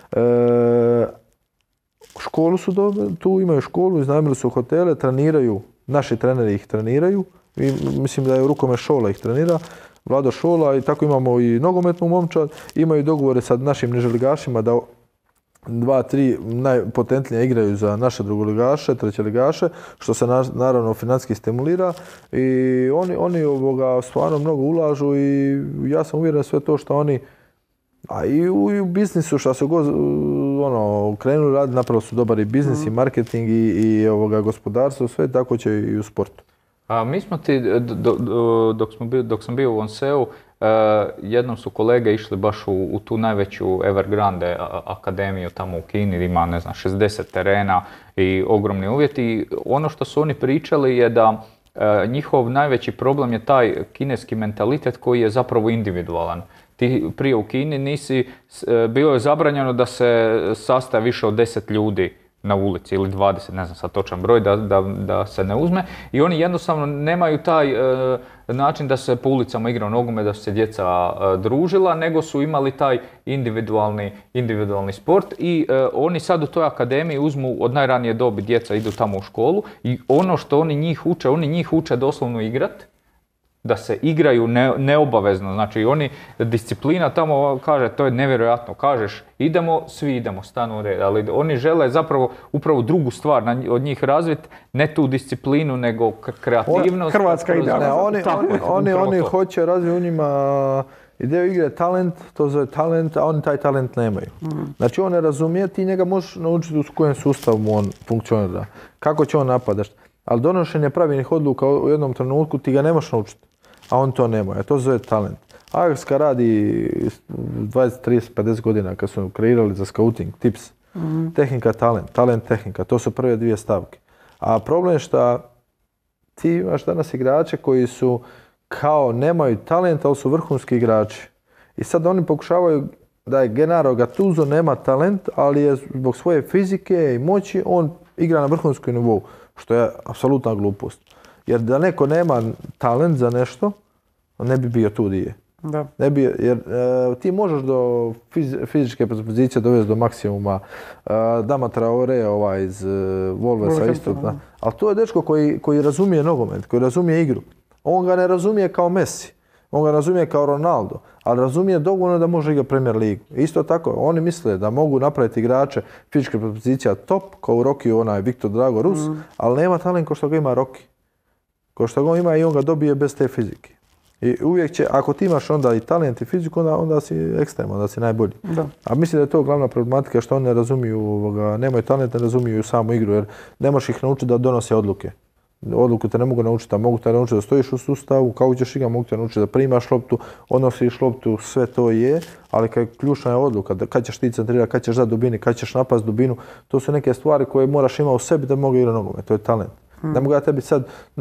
Školu su tu imaju školu, iznajmili su hotele, treniraju, naši treneri ih treniraju. I mislim da je rukomet Šola ih trenira, Vlado Šola i tako imamo i nogometnu momčad. Imaju dogovore sa našim niželigašima da 2-3 najpotentnije igraju za naše drugoligaše, trećeligaše, što se naravno financijski stimulira i oni stvarno mnogo ulažu i ja sam uvjeren sve to što oni, a i u biznisu što su krenuli raditi, napravili su dobar i biznis i marketing i gospodarstvo, sve tako će i u sportu. A mi smo ti, dok sam bio u Onseu, jednom su kolege išli baš u tu najveću Evergrande akademiju tamo u Kini, ima 60 terena i ogromni uvjeti. I ono što su oni pričali je da njihov najveći problem je taj kineski mentalitet koji je zapravo individualan. Ti prije u Kini bilo je zabranjeno da se sastaje više od 10 ljudi na ulici ili 20, ne znam sad točan broj, da se ne uzme. I oni jednostavno nemaju taj način da se po ulicama igra nogomet, da su se djeca družila, nego su imali taj individualni sport i oni sad u toj akademiji uzmu od najranije dobi, djeca idu tamo u školu i ono što oni njih uče doslovno igrat, da se igraju neobavezno, znači oni disciplina tamo kaže, to je nevjerojatno, kažeš idemo, svi idemo, stanu u red, ali oni žele zapravo upravo drugu stvar od njih razviti, ne tu disciplinu, nego kreativnost. Hrvatska idealna. Oni hoće razviti u njima ideju igre talent, to zove talent, a oni taj talent nemaju. Znači on ne razumije, ti njega možeš naučiti u kojem sustavu on funkcionira, kako će on napadati. Ali donošenje pravilnih odluka u jednom trenutku ti ga ne možeš naučiti, a on to nema. To zove talent. Ajax kad radi 20, 30, 50 godina kad su kreirali za scouting, tips, tehnika, talent, tehnika, to su prve dvije stavke. A problem je što ti imaš danas igrače koji su kao nemaju talenta, ali su vrhunski igrači. I sad oni pokušavaju da je Gennaro Gattuso nema talent, ali je zbog svoje fizike i moći on igra na vrhunskom nivou, što je apsolutna glupost. Jer da neko nema talent za nešto, ne bi bio tu gdje je. Da. Jer ti možeš do fizičke pozicije dovesti do maksimuma. Dama Traore iz Wolvesa isto. Ali to je dečko koji razumije nogomet, koji razumije igru. On ga ne razumije kao Messi, on ga razumije kao Ronaldo, ali razumije dovoljno da može igrati Premier ligu. Isto tako, oni misle da mogu napraviti igrače fizičke pozicija top, kao u Rokiju Viktor Drago Rus, ali nema talent kao što ga ima Roki. Kao što ga ima i on ga dobije bez te fizike. I uvijek će, ako ti imaš onda i talent i fiziku, onda si ekstrem, onda si najbolji. Da. A mislim da je to glavna problematika što oni ne razumiju, nemaju talent, ne razumiju samu igru, jer ne možeš ih naučiti da donose odluke. Odluku te ne mogu naučiti, a mogu te naučiti da stojiš u sustavu, kako ćeš igrati, mogu te naučiti da primaš loptu, odnosiš loptu, sve to je, ali ključna je odluka, kad ćeš ti centrirati, kad ćeš dati dubini, kad ćeš napast dubinu, to su neke stvari koje moraš imati u sebi da mogu igrati nogomet, to je talent. Ne mogu ja tebi sad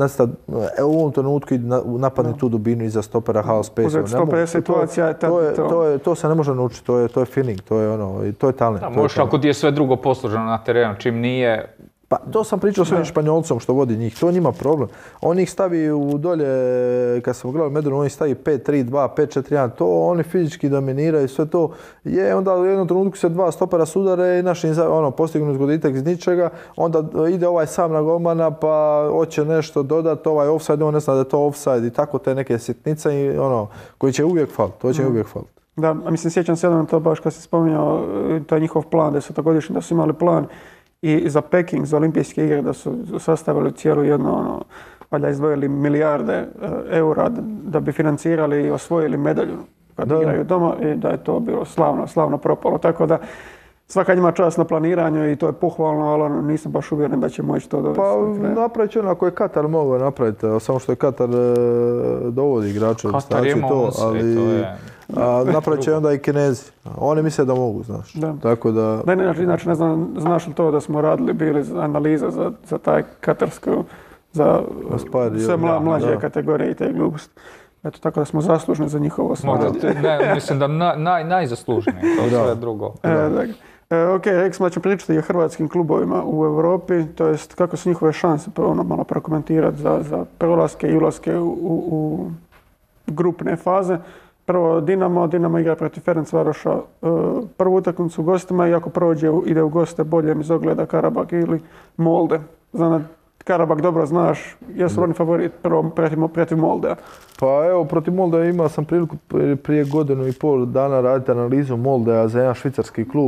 u ovom trenutku napadni tu dubinu iza stopera, half space. Uzeti 150 situacija, to se ne može naučiti, to je feeling, to je talent. Možeš ako ti je sve drugo posloženo na terenu, čim nije. Pa to sam pričao s ovim Španjolcom što vodi njih, to je njima problem. On ih stavi u dolje, kad sam gledao Medunu, on ih stavi 5-3-2, 5-4-1, to oni fizički dominiraju, sve to je, onda u jednom trenutku se dva stopera sudare i naši postignu zgoditak iz ničega, onda ide ovaj sam na golmana pa hoće nešto dodati, ovaj offside, on ne zna da je to offside i tako te neke sitnice i koji će uvijek faliti, to će uvijek faliti. Da, mislim sjećam se jednom to baš kad si spominjao, to je njihov plan, 10-godišnji, da su imali plan i za Peking, za olimpijske igre, da su sastavili cijelu jednu, valjda izdvojili milijarde eura da bi financirali i osvojili medalju kad igraju doma i da je to bilo slavno propalo. Tako da svaka njima čast na planiranju i to je pohvalno, ali nisam baš uvjeren da će moći to dovesti. Pa napravit će ako je Katar mogao napraviti, samo što je Katar dovodi igrače u staciju to, ali napravit će onda i Kinezi. Oni misle da mogu, znaš. Da. Tako da... Inače ne znam, znaš li to da smo bili analiza za taj katarsku, za sve mlađe kategorije i te gluposti. Eto, tako da smo zaslužni za njihovo osvajanje. Ne, mislim da najzaslužniji, to sve drugo. Ok, rekli smo da ćemo pričati o hrvatskim klubovima u Europi, to jest kako su njihove šanse, malo prokomentirati za prolaske i ulaske u grupne faze. Prvo Dinamo igra protiv Ferencvaroša prvu utakmicu u gostima i ako prođe ide u goste bolje iz ogleda Karabag ili Molde. Znam da Karabag dobro znaš, jesu oni favorit prvo protiv Moldea? Pa evo, protiv Moldea imao sam priliku prije godinu i pol dana raditi analizu Moldea za jedan švicarski klub.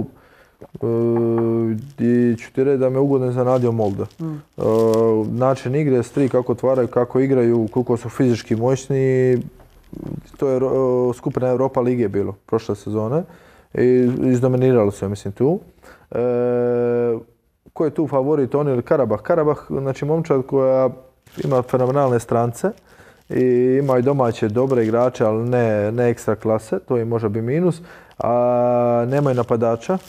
I ću ti reći da me ugodno iznenadio Molde. Način igre, stri kako otvaraju, kako igraju, koliko su fizički moćni. To je skupina Europa lige bilo prošle sezone i izdominirali su, mislim, tu. Ko je tu favorit, on ili Karabah? Karabah, znači momčad koja ima fenomenalne strance i ima i domaće dobre igrače, ali ne ekstra klase, to im može biti minus, a nemaju napadača.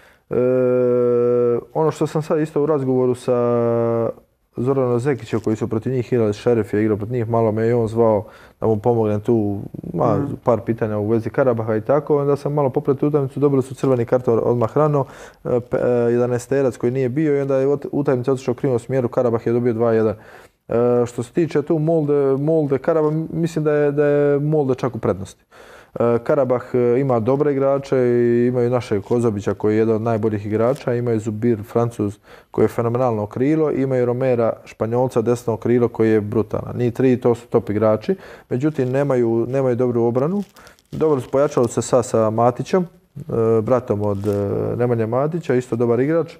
Ono što sam sad isto u razgovoru sa Zoranom Zekićem koji su protiv njih igrali, Šerif je igrao protiv njih, malo me i on zvao da mu pomognem tu, par pitanja u vezi Karabaha i tako. Onda sam malo popratio utakmicu, dobili su crveni karton odmah rano, 11-terac koji nije bio i onda je utakmica otišao u krivom smjeru, Karabah je dobio 2-1. Što se tiče tu Molde Karabah, mislim da je Molde čak u prednosti. Karabah ima dobre igrače i imaju našeg Kozobića koji je jedan od najboljih igrača, imaju Zubir Francuz koji je fenomenalno krilo, imaju Romera Španjolca desno krilo koji je brutalan. Njih tri to su top igrači, međutim nemaju dobru obranu. Dobro su pojačali se sa Matićem, bratom od Nemanje Matića, isto dobar igrač.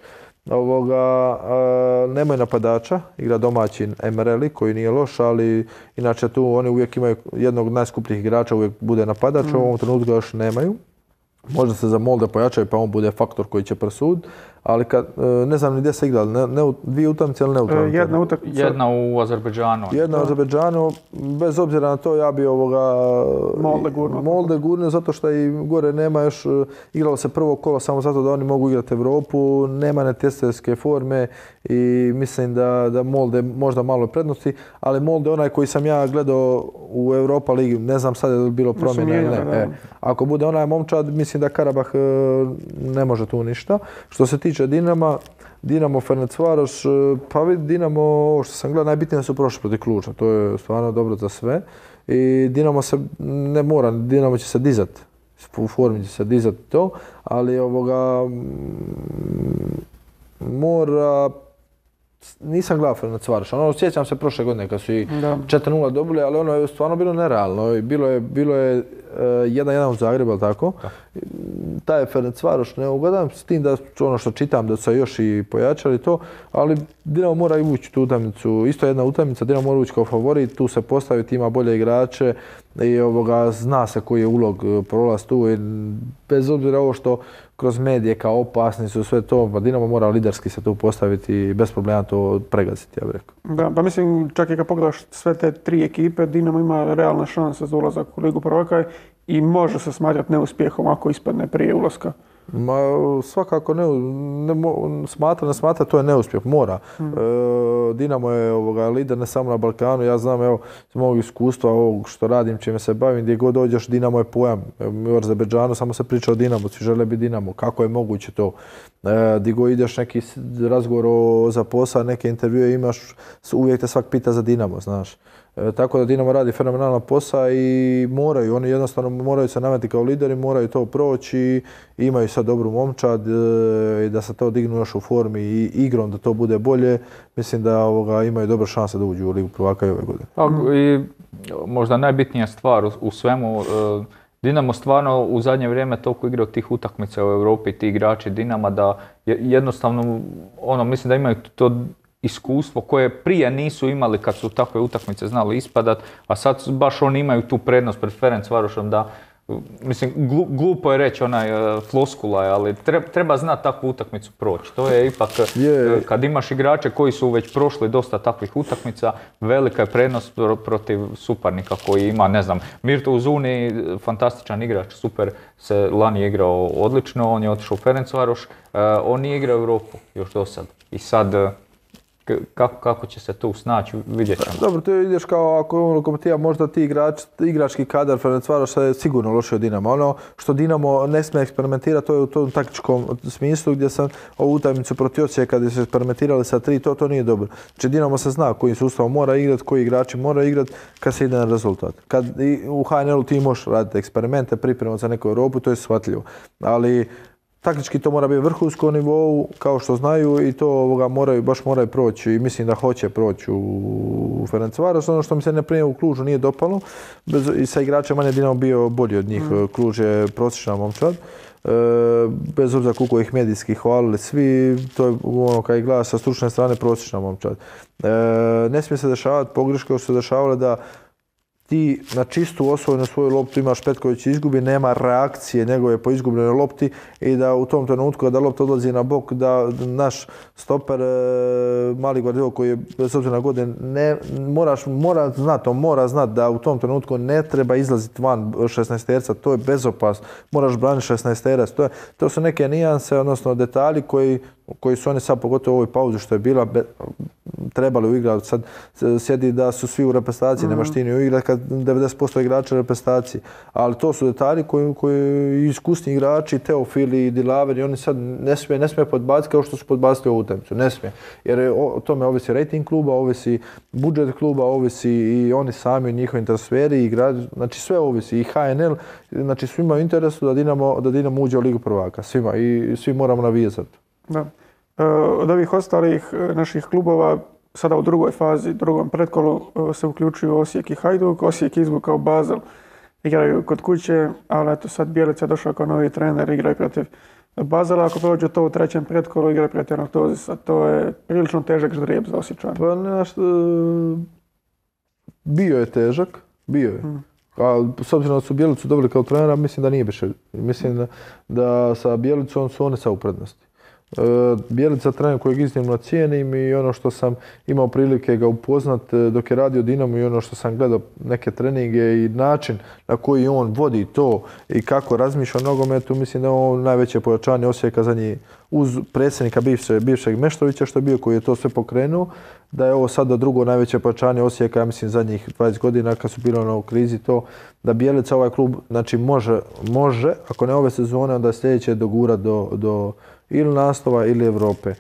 Nemaju napadača, igra domaći Emereli koji nije loš, ali inače tu oni uvijek imaju jednog od najskupljih igrača, uvijek bude napadač, u ovom trenutku ga još nemaju. Možda se za Molde pojačaju pa on bude faktor koji će presuditi, ali ne znam ni gdje se igrali, dvije utakmice ili neutralne? Jedna u Azerbejdžanu. Jedna u Azerbejdžanu, bez obzira na to ja bi Molde gurnuo zato što i gore nema još, igralo se prvo kolo samo zato da oni mogu igrati Europu, nema netjesterske forme i mislim da Molde možda malo prednosti, ali Molde onaj koji sam ja gledao u Europa ligi, ne znam sad je li bilo promjene ili ne. Ako bude onaj momčad, mislim da Karabah ne može tu ništa. Što se tiče Dinamo Ferencvaroš, pa vidi Dinamo, ovo što sam gledao, najbitnije su prošli protiv Kluža, to je stvarno dobro za sve. I Dinamo se ne mora, Dinamo će se dizati, u formi će se dizati to, ali mora, nisam gledao Ferencvaroš, sjećam se prošle godine kad su i 4-0 dobili, ali ono je stvarno bilo nerealno. Bilo je 1-1 u Zagrebu, ali tako? Da. Taj Ferencvaroš ne ugadam, s tim da ono što čitam da su još i pojačali to, ali Dinamo mora i ući tu utakmicu. Isto jedna utakmica, Dinamo mora ući kao favorit, tu se postaviti, ima bolje igrače i zna se koji je ulog prolaz tu. I bez obzira ovo što kroz medije kao opasni su sve to, pa Dinamo mora liderski se tu postaviti i bez problema to pregaziti, ja bih rekao. Da, pa mislim čak i kad pogledaš sve te tri ekipe, Dinamo ima realne šanse za ulazak u Ligu prvaka i može se smatrati neuspjehom ako ispadne prije ulaska. Ma svakako ne smatra, to je neuspjeh, mora. Dinamo je lider ne samo na Balkanu, ja znam evo iz mog iskustva ovog što radim, čime se bavim, gdje god dođeš Dinamo je pojam. U Azerbejdžanu samo se priča o Dinamo, svi žele biti Dinamo, kako je moguće to? Gdje god ideš neki razgovor za posao, neke intervjue imaš, uvijek te svak pita za Dinamo, znaš. Tako da Dinamo radi fenomenalan posao i oni jednostavno moraju se nametiti kao lideri, moraju to proći i imaju sad dobru momčad i da se to dignu još u formi i igrom da to bude bolje, mislim da imaju dobre šanse da uđu u Ligu prvaka i ove godine. I možda najbitnija stvar u svemu, Dinamo stvarno u zadnje vrijeme toliko igra tih utakmica u Europi, ti igrači Dinama da jednostavno mislim da imaju to iskustvo koje prije nisu imali kad su takve utakmice znali ispadat, a sad baš oni imaju tu prednost pred Ferencvarošom da, mislim, glupo je reći floskula, ali treba znati takvu utakmicu proći. To je ipak, kad imaš igrače koji su već prošli dosta takvih utakmica, velika je prednost protiv suparnika koji ima, ne znam, Mirto Uzuni, fantastičan igrač, super se lani igrao odlično, on je otišao u Ferencvaroš, on nije igrao Europu još do sad. I sad, kako će se tu snaći, vidjet ćemo. Dobro, to ideš kao ako je Lokomotiva, možda ti igrački kadar Ferencvaroša je sigurno lošio od Dinama. Ono što Dinamo ne smije eksperimentirati, to je u tom taktičkom smislu gdje sam ovu utakmicu protiv Osijeka gdje su eksperimentirali sa 3, to nije dobro. Znači Dinamo se zna kojim sustavom mora igrati, koji igrači mora igrati kad se ide na rezultat. Kad u HNL-u ti možeš raditi eksperimente, pripremu za neku Europu, to je shvatljivo. Ali taktički to mora biti vrhunskom nivou, kao što znaju i to moraju proći i mislim da hoće proći u Ferencvaroš. Ono što mi se ne u Klužu nije dopalo, i sa igračem manje Dinamo bio bolji od njih. Kluž je prosječna momčad. Bez obzira koliko ih medijski hvalili svi, to je kad ih gleda sa stručne strane prosječna momčad. Ne smije se dešavati pogreške koje su se dešavale da ti na čistu osvojenu svoju loptu imaš Petković izgubi, nema reakcije njegove po izgubljenoj lopti i da u tom trenutku kada lopta odlazi na bok da naš stoper Mali Gvardiol koji je bez obzira na godine mora znati da u tom trenutku ne treba izlaziti van 16-terca, to je bezopasno. Moraš braniti 16-terac. To su neke nijanse, odnosno detalji koji su oni sad pogotovo u ovoj pauzi što je bila trebali uigrati. Sad sjedi da su svi u reprezentaciji, nemaš ti ni uigrati kad 90% igrača u reprezentaciji. Ali to su detalji koji iskusni igrači, Teofili i Dilaveri, oni sad ne smije podbaciti kao što su podbacili ovu utakmicu. Ne smije. Jer o tome ovisi rating kluba, ovisi budžet kluba, ovisi i oni sami, njihovi transferi, igrači, znači sve ovisi. I HNL, znači svi imaju interesu da Dinamo uđe u Ligu prvaka. Svima. I svi moramo navijati. Da. Od ovih ostalih naših klubova, sada u drugoj fazi, drugom pretkolu se uključuju Osijek i Hajduk. Osijek izvukao Basel, igraju kod kuće, ali eto sad Bjelica je došao kao novi trener, igraju protiv Basela. Ako prođe to u trećem pretkolu, igraju protiv Anortozisa. To je prilično težak ždrijeb za Osječane. Pa bio je težak, bio je. A s obzirom da su Bjelicu dobili kao trenera, mislim da nije više. Mislim da sa Bjelicom su oni sad u prednosti. Bjelica trener kojeg iznimno cijenim i ono što sam imao prilike ga upoznat dok je radio Dinamo i ono što sam gledao neke treninge i način na koji on vodi to i kako razmišlja o nogometu, mislim da je ovo najveće pojačanje Osijeka za njih uz predsjednika bivšeg Meštovića što je bio koji je to sve pokrenuo, da je ovo sada drugo najveće pojačanje Osijeka, ja mislim zadnjih 20 godina kad su bili u krizi to, da Bjelica ovaj klub znači može, ako ne ove sezone, onda sljedeće dogurat do ili naslova ili Europe.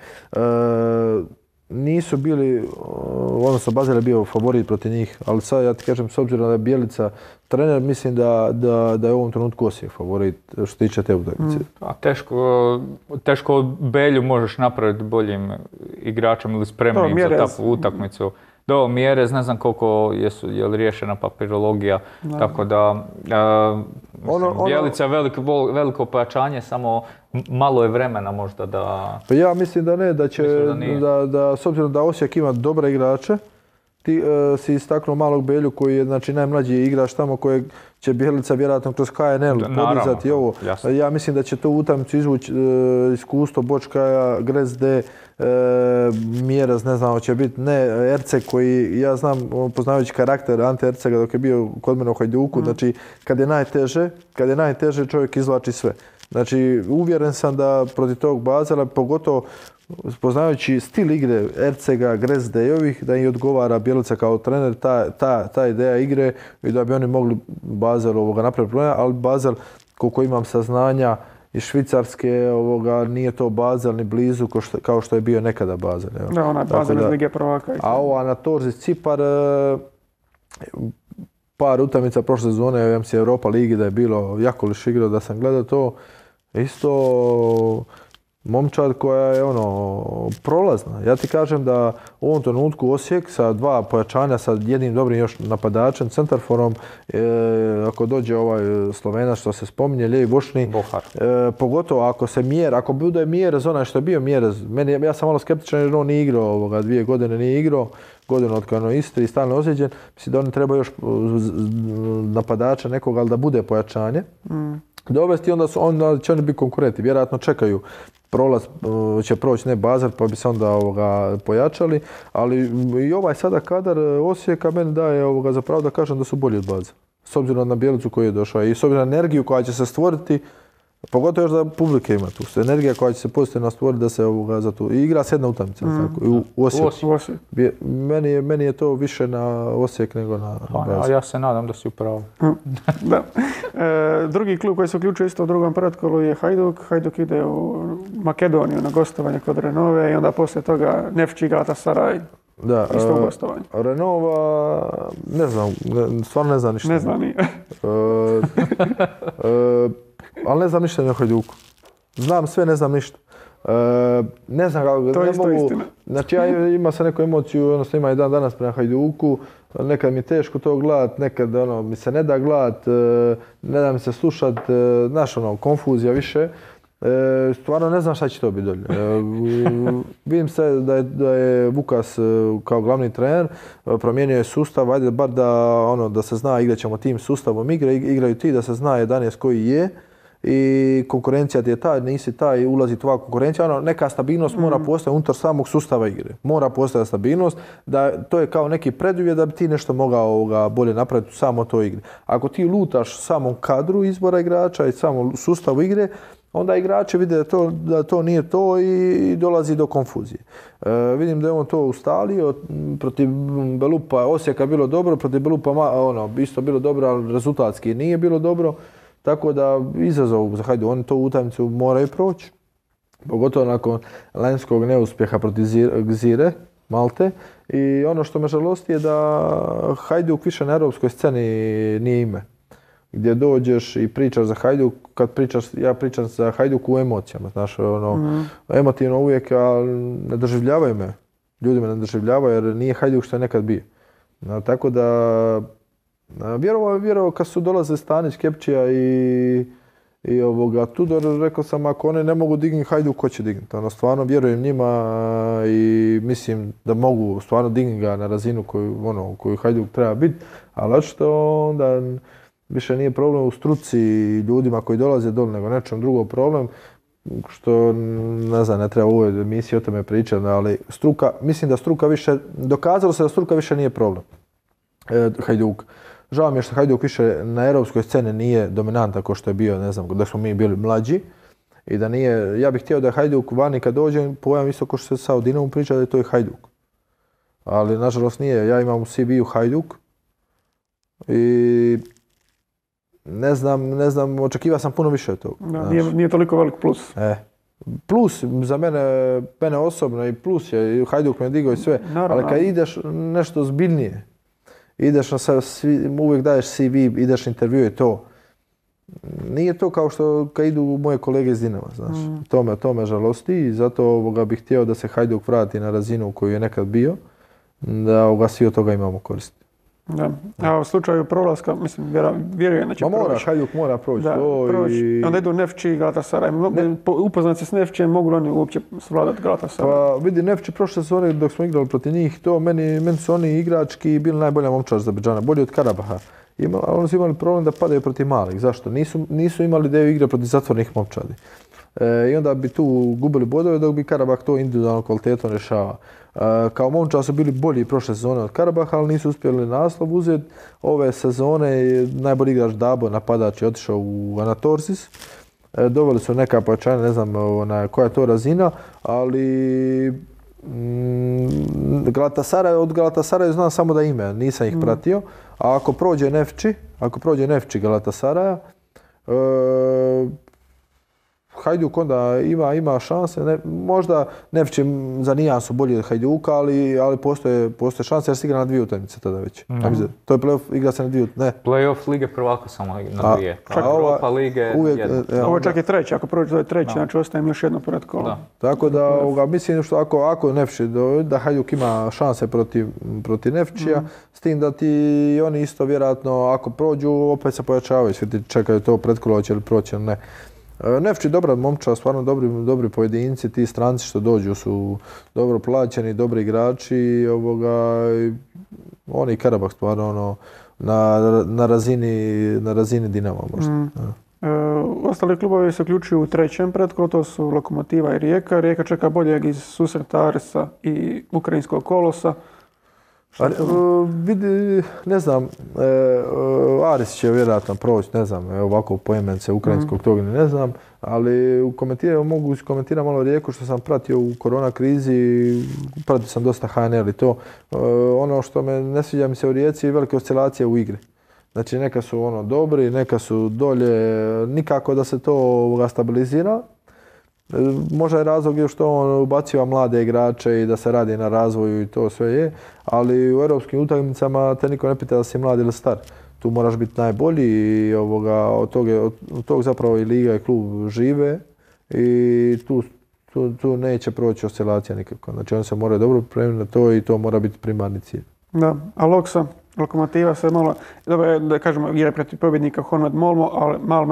Nisu bili, odnosno Basel je bio favorit protiv njih, ali sad ja ti kažem s obzirom da je Bjelica trener, mislim da je u ovom trenutku Osijek favorit što se tiče te utakmice. Teško Belju možeš napraviti boljim igračem ili spremnim za takvu utakmicu. Do mjere, ne znam koliko je li riješena papirologija, tako da Bjelica je veliko pojačanje, samo malo je vremena možda da... Pa ja mislim da ne, da s obzirom da Osijek ima dobre igrače, ti si istaknuo Malog Belju koji je znači najmlađi igrač tamo kojeg će Bjelica vjerojatno kroz HNL podizati ovo. Jasno. Ja mislim da će to utakmicu izvući iskustvo Bočkaja, Grezde, Mjerez, ne znam, će biti Erceg koji, ja znam, poznavajući karakter Ante Ercega dok je bio kod mene u Hajduku, znači kad je najteže čovjek izvlači sve. Znači uvjeren sam da protiv tog Basela, pogotovo poznavajući stil igre Ercega, Grezde i ovih, da im odgovara Bjelica kao trener, ta ideja igre i da bi oni mogli Basel napraviti problema, ali Basel, koliko imam saznanja iz Švicarske, nije to Basel ni blizu kao što je bio nekada Basel. Da, ona je Basel iz Lige prvaka. A ovo Anatorzić Cipar, par utakmica prošle sezone, ja mislim Europa ligi da je bilo jako liš igrao, da sam gledao to, isto momčad koja je prolazna. Ja ti kažem da u ovom trenutku Osijek sa dva pojačanja, sa jednim dobrim još napadačem, centarforom, ako dođe ovaj Slovenac što se spominje, lijevi bočni, pogotovo ako bude Mjerez onaj što je bio Mjerez, ja sam malo skeptičan jer on nije igrao 2 godine, nije igrao, godinu od kada je Istri i stalno ozlijeđen, mislim da oni treba još napadača nekoga, ali da bude pojačanje. Dovesti, onda će oni biti konkurenti. Vjerojatno čekaju prolaz, će proći ne Basel pa bi se onda pojačali, ali i ovaj sada kadar Osijeka meni daje za pravo da kažem da su bolji od Basela. S obzirom na Bjelicu koji je došao i s obzirom na energiju koja će se stvoriti, pogotovo još da publike ima tu. Energija koja će se pozitivno stvoriti da se za tu. I igra 7 utakmica. U Osijeku. Meni je to više na Osijek nego na Basel. A ja se nadam da si upravo. Da. Drugi klub koji se uključuje isto u drugom pretkolu je Hajduk. Hajduk ide u Makedoniju na gostovanje kod Renove i onda poslije toga Nefči Galatasaray. Da, isto u gostovanju. Renova, ne znam, stvarno ne znam ništa. Ne znam nije. Ali ne znam ništa o Hajduku. Znam sve, ne znam ništa. Ne znam kako, to je isto istina. Znači ja imam sam neku emociju, odnosno ima i dan danas prema Hajduku, nekad mi je teško to gledat, nekad mi se ne da gledat, ne da mi se slušat, znaš konfuzija više. Stvarno ne znam šta će to biti dolje. Vidim se da je Vukas kao glavni trener promijenio je sustav, ajde bar da se zna igrat ćemo tim sustavom igre, igraju ti da se zna 11 koji je i konkurencija ti je taj, nisi taj, ulazi tvoja konkurencija, neka stabilnost mora postojati unutar samog sustava igre. Mora postojati stabilnost, da to je kao neki preduvjet da bi ti nešto mogao bolje napraviti u samo toj igri. Ako ti lutaš samom kadru izbora igrača i samom sustavu igre, onda igrači vide da to nije to i dolazi do konfuzije. Vidim da je on to ustalio, protiv Belupa Osijeka bilo dobro, protiv Belupa isto bilo dobro, ali rezultatski nije bilo dobro. Tako da izazov za Hajduk, oni to utakmicu moraju proći. Pogotovo nakon lanjskog neuspjeha protiv Gzire, Malte. I ono što me žalosti je da Hajduk više na europskoj sceni nije ime. Gdje dođeš i pričaš za Hajduk, ja pričam za Hajduk u emocijama, znaš, emotivno uvijek, ali ne doživljavaju me. Ljudi me ne doživljavaju jer nije Hajduk što je nekad bio. Tako da, vjerovao kad su dolaze Stanić, Kepčija i Tudor, rekao sam ako oni ne mogu dignuti Hajduk, ko će dignuti? Stvarno vjerujem njima i mislim da mogu stvarno dignuti ga na razinu koju Hajduk treba biti, ali očito onda više nije problem u struci ljudima koji dolaze dole, nego nečem drugom problem, što ne znam, ne treba u ovoj emisiji o tome pričati, ali mislim da struka više, dokazalo se da struka više nije problem Hajduk. Žao mi je što Hajduk više na europskoj sceni nije dominantan kao što je bio, ne znam, da smo mi bili mlađi. I da nije, ja bih htio da Hajduk vani kad dođe, pojam isto kao što se sa Dinamom priča da je to i Hajduk. Ali nažalost nije, ja imam u CV-u Hajduk i ne znam, očekivao sam puno više od toga. Nije toliko velik plus. Plus za mene osobno i plus je, Hajduk me digao i sve, ali kad ideš nešto zbiljnije, ideš uvijek daješ CV, ideš intervju i to. Nije to kao što kad idu moje kolege iz Dinama, znaš. To me žalosti i zato bih htio da se Hajduk vrati na razinu u koju je nekad bio, da svi od toga imamo koristi. Da. A u slučaju prolaska, mislim, vjerujem da će proći. Hajduk mora proći. Onda idu Nefči i Galatasaray. Upoznat se s Nefčijem, mogu li oni uopće savladati Galatasaray? Pa vidi, Nefči prošle sezone dok smo igrali protiv njih, meni su oni igrački bili najbolja momčad Azerbejdžana, bolji od Karabaha. Oni su imali problem da padaju protiv malih. Zašto? Nisu imali ideju igre protiv zatvornih momčadi. I onda bi tu gubili bodove dok bi Karabah to individualno kvalitetom rješava. Kao momčad su bili bolji prošle sezone od Karabaha, ali nisu uspjeli naslov uzeti. Ove sezone najbolji igrač Dabo, napadač, je otišao u Anatorsis. Doveli su neka pojačanja, ne znam koja je to razina, ali od Galatasaraya znam samo da ime, nisam ih pratio. A ako prođe Nefči Galatasaraya, Hajduk onda ima šanse, možda Nefči za nijansu bolji od Hajduka, ali postoje šanse jer se igra na 2 utakmice tada već. To je play-off, igra se na 2 utakmice. Play-off lige prvaka samo na 2. Europa lige jedna. Ovo je čak i treći, ako prođe to je treći, znači ostajem još jedno pored kola. Tako da mislim što ako Nefči, da Hajduk ima šanse protiv Nefčija, s tim da ti oni isto vjerojatno ako prođu opet se pojačavaju, svi ti čekaju to pretkolo hoće li proći ili ne. Nefči dobra momčad, stvarno dobri pojedinci, ti stranci što dođu su dobro plaćeni, dobri igrači, oni Karabah stvarno na razini Dinama možda. Ostali klubovi se uključuju u trećem pretkolu, to su Lokomotiva i Rijeka. Rijeka čeka boljeg iz susreta Arisa i ukrajinskog Kolosa. Vidi, ne znam, Aris će vjerojatno proći, ne znam, ovako poimence ukrajinskog toga ne znam, ali mogu komentirati malo Rijeku što sam pratio u korona krizi, pratio sam dosta HNL i to. Ono što me ne sviđa mi se u Rijeci je velike oscilacije u igri. Znači neka su dobri, neka su dolje, nikako da se to stabilizira. Možda je razlog što on ubaciva mlade igrače i da se radi na razvoju i to sve je, ali u europskim utakmicama te niko ne pita da si mlad ili star. Tu moraš biti najbolji i od tog zapravo i liga i klub žive i tu neće proći oscilacija nikako. Znači oni se moraju dobro pripremiti na to i to mora biti primarni cilj. Da, a Lokomotiva se malo, dobro da kažemo igra protiv pobjednika Honved Malme,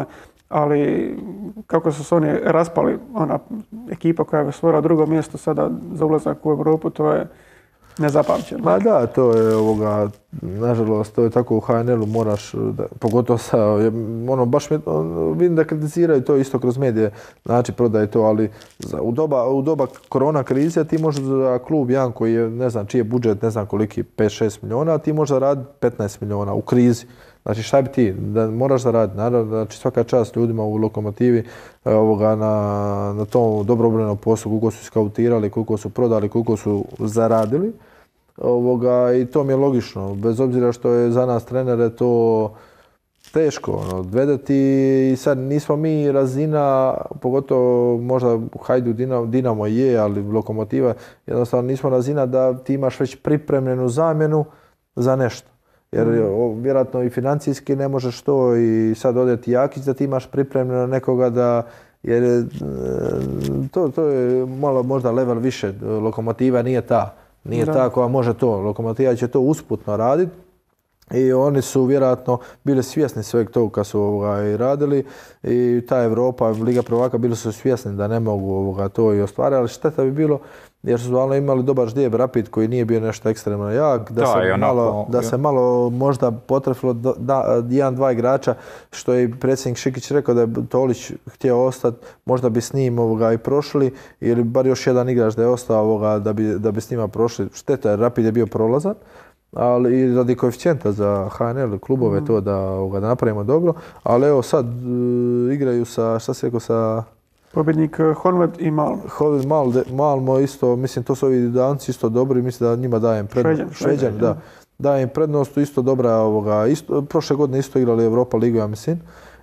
ali kako su se oni raspali, ona ekipa koja je osvojila drugo mjesto sada za ulazak u Europu, to je nezapamćeno. Ma da, to je nažalost, to je tako u HNL-u moraš, pogotovo baš vidim da kritiziraju to isto kroz medije, znači prodaje to, ali u doba korona krize ti možeš za klub jedan koji je, ne znam, čiji je budžet, ne znam koliki, 5-6 milijuna, ti možeš zaraditi 15 milijuna u krizi. Znači šta bi ti, da moraš zaraditi, naravno, znači svaka čast ljudima u Lokomotivi na tom dobro obranjenom poslu, koliko su skautirali, koliko su prodali, koliko su zaradili. I to mi je logično, bez obzira što je za nas trenere to teško odvedati i sad nismo mi razina, pogotovo možda Hajduk, Dinamo je, ali Lokomotiva, jednostavno nismo razina da ti imaš već pripremljenu zamjenu za nešto. Jer vjerojatno i financijski ne možeš to i sad ode ti Jakić da ti imaš pripremljeno nekoga da, jer to je malo možda level više, Lokomotiva nije ta koja može to, Lokomotiva će to usputno raditi i oni su vjerojatno bili svjesni sveg toga kad su radili i ta Europa, Liga prvaka bili su svjesni da ne mogu to i ostvariti, ali šteta bi bilo jer su imali dobar ždrijeb Rapid koji nije bio nešto ekstremno jak, da se malo možda potrefilo jedan, dva igrača, što je predsjednik Šikić rekao da je Tolić htio ostati, možda bi s njim i prošli, ili bar još jedan igrač da je ostao da bi s njima prošli. Šteta jer Rapid je bio prolazan, ali i radi koeficijenta za HNL klubove to da napravimo dobro, ali evo sad igraju sa, šta se rekao, sa pobjednik Honved i Malmo. Malmo isto, mislim to su ovi Danci isto dobri, mislim da njima dajem prednost. Šveđani, da. Dajem prednost, isto dobra, prošle godine isto igrali Europa ligu, ja mislim.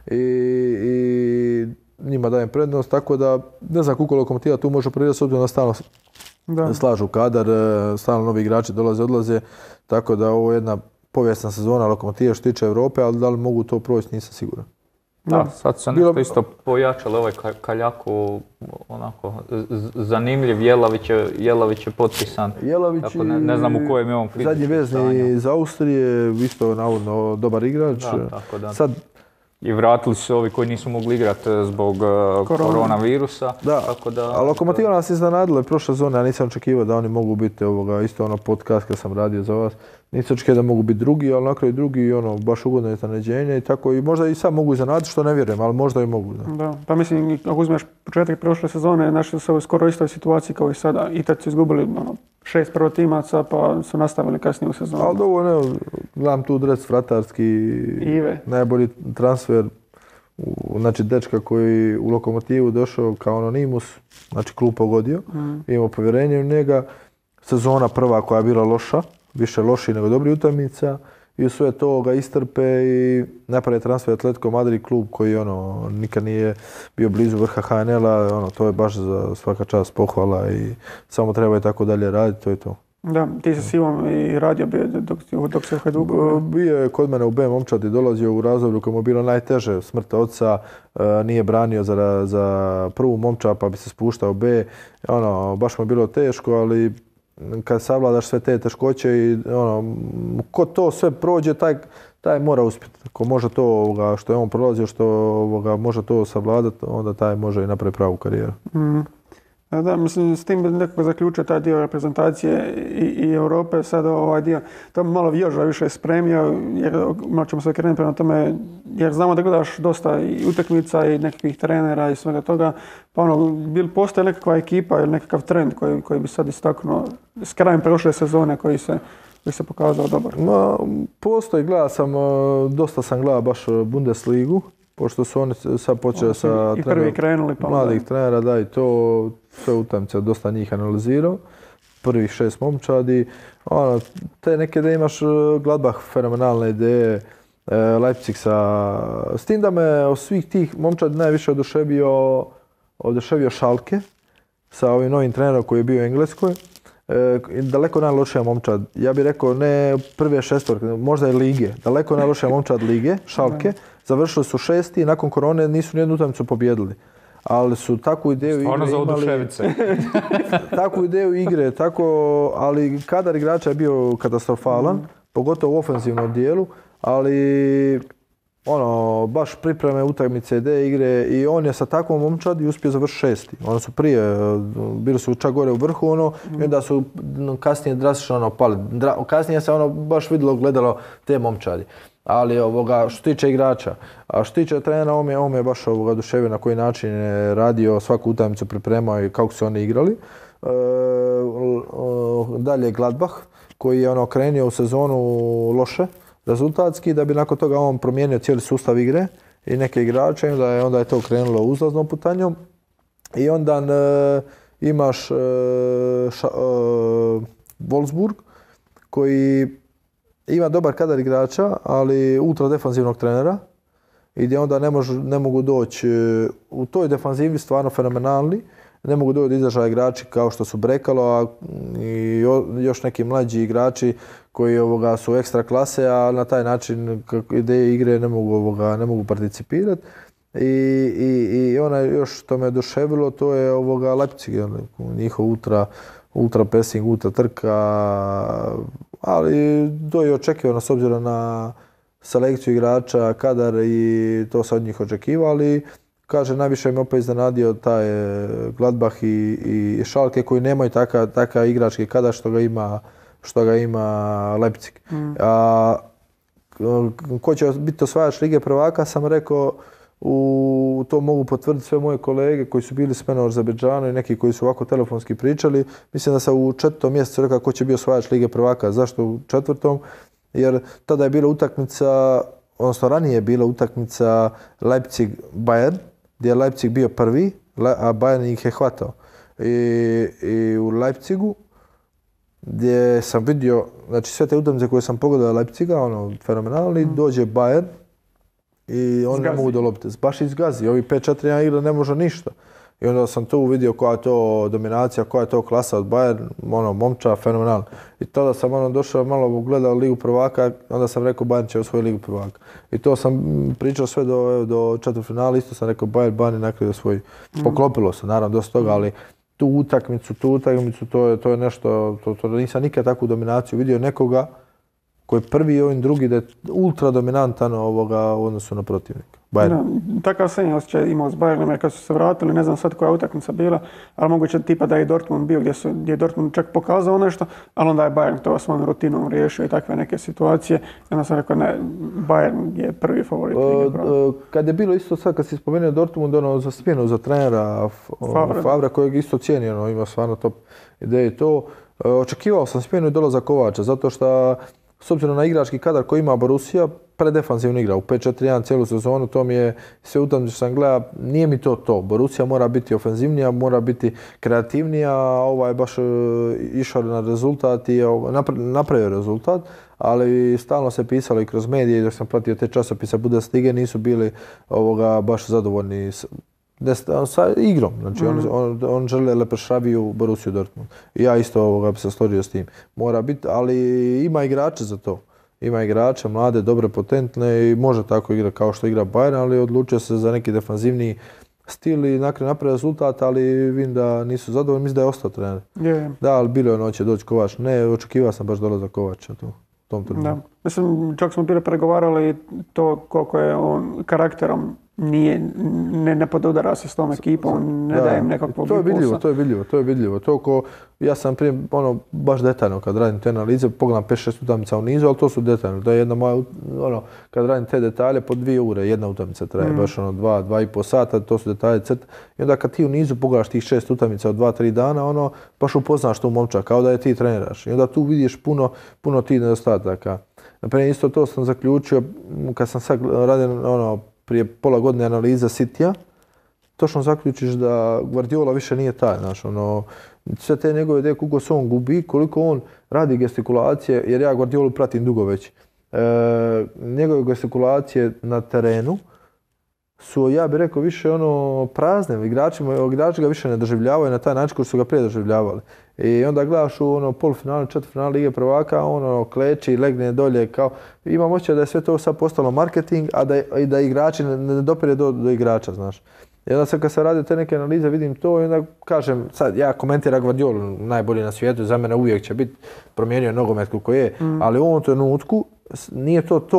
I njima dajem prednost, tako da ne znam koliko Lokomotiva tu može prirati, s obzirom da stalno slažu kadar, stalno novi igrači dolaze, odlaze, tako da ovo je jedna povijesna sezona Lokomotive što tiče Europe, ali da li mogu to proći nisam siguran. Da, sad se nešto isto pojačalo ovaj Kaljaku, onako zanimljiv, Jelavić je potpisan. Jelavić ne znam u kojem je on fizičkom zadnji vezni iz Austrije, isto navodno dobar igrač. Tako da. Sad, i vratili su ovi koji nisu mogli igrati zbog koronavirusa. Da, a Lokomotiva nas iznenadila prošle sezone, ja nisam očekivao da oni mogu biti isto podcast kad sam radio za vas. Nisam očekivao da mogu biti drugi, ali na kraju drugi baš ugodno iznenađenje i tako. I možda i sad mogu iznenaditi, što ne vjerujem, ali možda i mogu. Da, pa mislim, ako uzmeš početak prošle sezone, našli su se u skoro istoj situaciji kao i sada. I tad su izgubili 6 prvotimaca, pa su nastavili kasnije u sezonu. Ali dovoljno, gledam tu dres vratarski, najbolji transfer, znači dečka koji u Lokomotivu došao kao anonimus, znači klub pogodio, imao povjerenje u njega, sezona prva koja je bila loša, više loših nego dobrih utakmica i sve to ga istrpe i napravi transfer Atletico Madrid, klub koji nikad nije bio blizu vrha HNL-a, to je baš za svaka čast pohvala i samo treba i tako dalje raditi, to je to. Da, ti si s Ivom i radio bio dok se u Hajduku. Bio je kod mene u B momčadi, dolazio u razdoblju koje mu je bilo najteže, smrt oca, nije branio za prvu momčad pa bi se spuštao u B, baš mu je bilo teško, ali kad savladaš sve te teškoće i ko to sve prođe, taj mora uspjeti. Ko može to što je on prolazio, što može to savladati, onda taj može i napraviti pravu karijeru. Da, mislim, s tim nekako zaključio taj dio reprezentacije i Europe, sad ovaj dio, to malo Vjoža više spremio, jer malo ćemo se krenuti prema tome, jer znamo da gledaš dosta i utakmica i nekakvih trenera i svega toga, pa postoji nekakva ekipa ili nekakav trend koji bi sad istaknuo s krajem prošle sezone koji se pokazao dobar? Postoji, dosta sam gledao baš Bundesligu, pošto su oni sad počeli sa mladih trenera, da i to sve utakmice, dosta njih analizirao, prvih 6 momčadi, te neke da imaš Gladbach fenomenalne ideje, Leipzig s tim da me od svih tih momčadi najviše oduševio Schalke sa ovim novim trenerom koji je bio u Engleskoj. Daleko najlošija momčad, ja bih rekao ne prve šestorke, možda i lige, daleko najlošija momčad lige, Schalke, završili su 6. i nakon korone nisu nijednu utakmicu pobijedili. Ali su takvu ideju igre imali, takvu ideju igre, ali kadar igrača je bio katastrofalan, pogotovo u ofenzivnom dijelu, ali baš pripreme utakmice, ide igre i on je sa takvom momčadi uspio završiti 6. Oni su prije, bili su čak gore u vrhu, i onda su kasnije drastično pali. Kasnije se baš vidjelo, gledalo te momčadi. Ali što se tiče igrača, a što se tiče trenera, on je baš oduševio na koji način je radio, svaku utakmicu pripremao i kako su oni igrali. Dalje Gladbach, koji je krenuo u sezonu loše, rezultatski, da bi nakon toga on promijenio cijeli sustav igre i neke igrače, onda je to krenulo uzlaznom putanjom. I onda imaš Wolfsburg, koji ima dobar kadar igrača, ali ultra defanzivnog trenera, i gdje onda ne mogu doći u toj defanzivi stvarno fenomenalni. Ne mogu doći do izražaja igrači kao što su Brekalo i još neki mlađi igrači koji su ekstra klase, a na taj način ideje igre ne mogu participirati. I još što me oduševilo, to je Leipzig, njihov ultra pressing, ultra trka, ali to je očekivano s obzirom na selekciju igrača, kadar, i to se od njih očekivali. Kaže, najviše mi opet iznenadio taj Gladbach i Schalke, koji nemaju takav igrački kadar što ga ima Leipzig. Ko će biti osvajač Lige prvaka, sam rekao, to mogu potvrditi sve moje kolege koji su bili s menom u Azerbejdžanu i neki koji su ovako telefonski pričali. Mislim da sam u 4. mjesecu rekao ko će biti osvajač Lige prvaka. Zašto u 4.? Jer tada je bila utakmica, odnosno ranije je bila utakmica Leipzig-Bayern, gdje je Leipzig bio prvi, a Bayern ih je hvatao. I u Leipzigu, gdje sam vidio, znači sve te utakmice koje sam pogledao Leipziga, fenomenalni, dođe Bayern i oni ne mogu do lopte. Baš izgazi, ovi 5-4-1 igra ne može ništa. I onda sam tu vidio koja je to dominacija, koja je to klasa od Bayern, momča, fenomenalno. I tada sam došao, malo gledao Ligu prvaka, onda sam rekao Bayern će osvojiti Ligu prvaka. I to sam pričao sve do četvrtfinala, isto sam rekao Bayern na kraju osvoji. Poklopilo se, naravno, dosta toga, ali tu utakmicu, to je nešto, to nisam nikad takvu dominaciju vidio nekoga koji je prvi i ovim drugi, da je ultra dominantan u odnosu na protivnika. Takav sam je osjećaj imao s Bayernom, jer kad su se vratili, ne znam sad koja utakmica bila, ali moguće tipa da je Dortmund bio gdje je Dortmund čak pokazao nešto, ali onda je Bayern to svojom rutinom riješio i takve neke situacije. I onda sam rekao, ne, Bayern je prvi favorit. Kad je bilo isto sad, kad si spomenuo Dortmund, za smjenu, za trenera Favra, kojeg isto cijenio, ima stvarno top ideje i to, očekivao sam smjenu i dolazak Kovača, zato što s obzirom na igrački kadar koji ima Borussia, predefanzivno igra u 5-4-1 cijelu sezonu, to mi je sve utakmice što sam gledao, nije mi to. Borussia mora biti ofenzivnija, mora biti kreativnija, a je baš išao na rezultat i napravio rezultat, ali stalno se pisalo i kroz medije, dok sam pratio te časopise Bundeslige, nisu bili baš zadovoljni sa igrom. Znači on žele lepršaviju Borussiju Dortmund. I ja isto bi se složio s tim. Mora biti, ali ima igrače za to. Ima igrača, mlade, dobre, potentne i može tako igrati kao što igra Bayern, ali odlučio se za neki defanzivni stil i napravio rezultat, ali vidim da nisu zadovoljni, mislim da je ostao trener. Da, ali bilo je hoće doći Kovač. Ne, očekivao sam baš dolazak Kovača tu. Da. Mislim, čak smo bili pregovarali to koliko je on karakterom ne podudara se s tom ekipom, ne daje im nekakvog impulsa. To je vidljivo. Ja sam prije baš detaljno kad radim te analize, pogledam 5-6 utakmica u nizu, ali to su detaljno. To je jedna moja, kad radim te detalje po 2 ure, jedna utakmica traje, baš 2,5 sata, to su detalje crta. I onda kad ti u nizu pogledaš tih 6 utakmica od 2-3 dana, baš upoznaš tu momča, kao da je ti treniraš. I onda tu vidiš puno tih nedostataka. Naprimjer, isto to sam zaključio kad sam sad radio prije pola godine analiza Citya, točno zaključiš da Guardiola više nije taj, sve te njegove ideje koliko se on gubi, koliko on radi gestikulacije, jer ja Guardiolu pratim dugo već. Njegove gestikulacije na terenu su, ja bih rekao, više prazne. Igrači ga više ne doživljavaju na taj način koji su ga prije doživljavali. I onda gledaš u polufinale, četvrtfinale Lige prvaka, kleči, legne dolje, kao imam osjećaj da je sve to sad postalo marketing, a da igrači ne dopire do igrača, znaš. I onda sad kad se radi te neke analize vidim to i onda kažem, sad ja komentiram Guardiolu, najbolji na svijetu, za mene uvijek će biti, promijenio nogomet koliko je, ali u ovom trenutku nije to.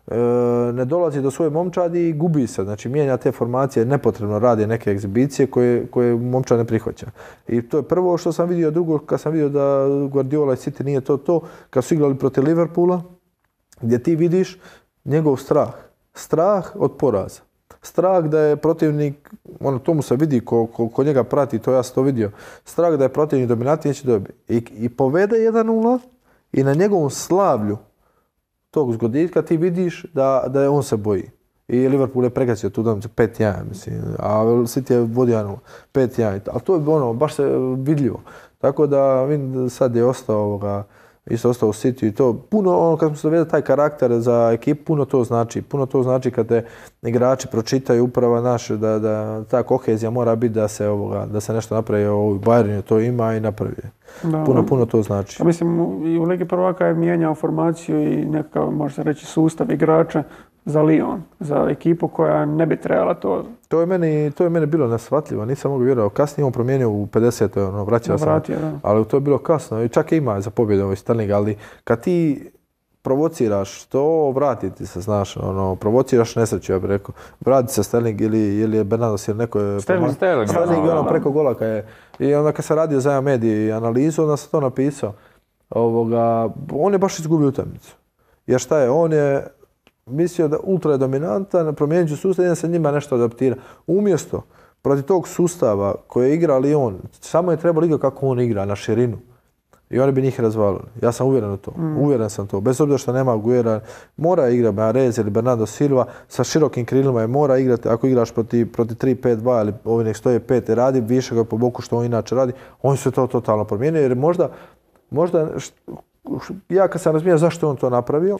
ne dolazi do svoje momčadi i gubi se. Znači mijenja te formacije, nepotrebno radi neke egzibicije koje momčad ne prihvaća. I to je prvo što sam vidio. Drugo, kad sam vidio da Guardiola i City nije to, kad su igrali protiv Liverpoola, gdje ti vidiš njegov strah od poraza. Strah da je protivnik, to mu se vidi ko njega prati, to ja sam to vidio. Strah da je protivnik dominantni, neće dobiti. I povede 1-0 i na njegovom slavlju tog zgoditka ti vidiš da on se boji. I Liverpool je pregacio tu utakmicu 5-1, mislim, a City je vodio 5-1. Ali to je baš se vidljivo. Tako da sad je ostao u City i to puno, kad smo se dovedeli taj karakter za ekipu, puno to znači. Puno to znači kad te igrači pročitaju uprava naše, da ta kohezija mora biti da se nešto napravi. U Bayernu to ima i napravi. Puno to znači. A mislim, i u Ligi prvaka je mijenjao formaciju i nekakav, može se reći, sustav igrača za Lyon, za ekipu koja ne bi trebala to. To je meni bilo neshvatljivo, nisam mogu vjerovati. Kasnije on promijenio u 50. Vraćao sam, ali to je bilo kasno. I čak ima za pobjedu ovoj Sterling, ali kad ti provociraš to, vrati se, znaš, provociraš nesreću, ja bih rekao. Vrati se Sterling ili je Bernardo ili neko je... Sterling preko gola kad je... I onda kad sam radio za mediji analizu, onda sam to napisao. On je baš izgubio utakmicu. Jer šta je, on je mislio da ultra je dominantan, promijenit ću sustav i da se njima nešto adaptira. Umjesto protiv tog sustava koje igra Lyon, samo je trebalo igrati kako on igra, na širinu. I oni bi njih razvalili. Ja sam uvjeren u to. Uvjeren sam to. Bez obzira što nema Aguera, mora igrati Mahrez ili Bernardo Silva sa širokim krilima je mora igrati. Ako igraš protiv 3-5-2 ili ovi nek stoje 5 i radi više ga po boku što on inače radi, on se to totalno promijenio. Jer možda ja kad sam razumio zašto on to napravio,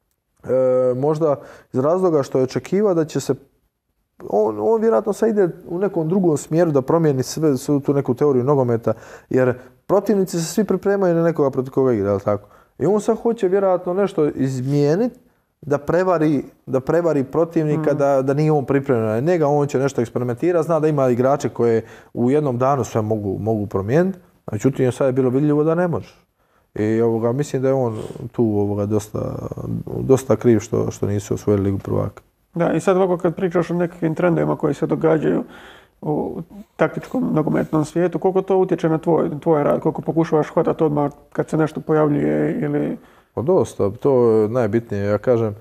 možda iz razloga što je očekivao da će se on vjerojatno sad ide u nekom drugom smjeru da promijeni sve tu neku teoriju nogometa, jer protivnici se svi pripremaju na nekoga protiv koga igra, jel tako? I on sad hoće vjerojatno nešto izmijeniti da prevari protivnika, da nije on pripremljen na njega, on će nešto eksperimentirati, zna da ima igrače koje u jednom danu sve mogu promijeniti, međutim sad je bilo vidljivo da ne može. I mislim da je on tu dosta kriv što nisu osvojili Ligu prvaka. Da, i sad ovako kad pričaš o nekakvim trendovima koji se događaju u taktičkom nogometnom svijetu, koliko to utječe na tvoj rad, koliko pokušavaš hvatati odmah kad se nešto pojavljuje ili... Pa dosta, to je najbitnije. Ja kažem,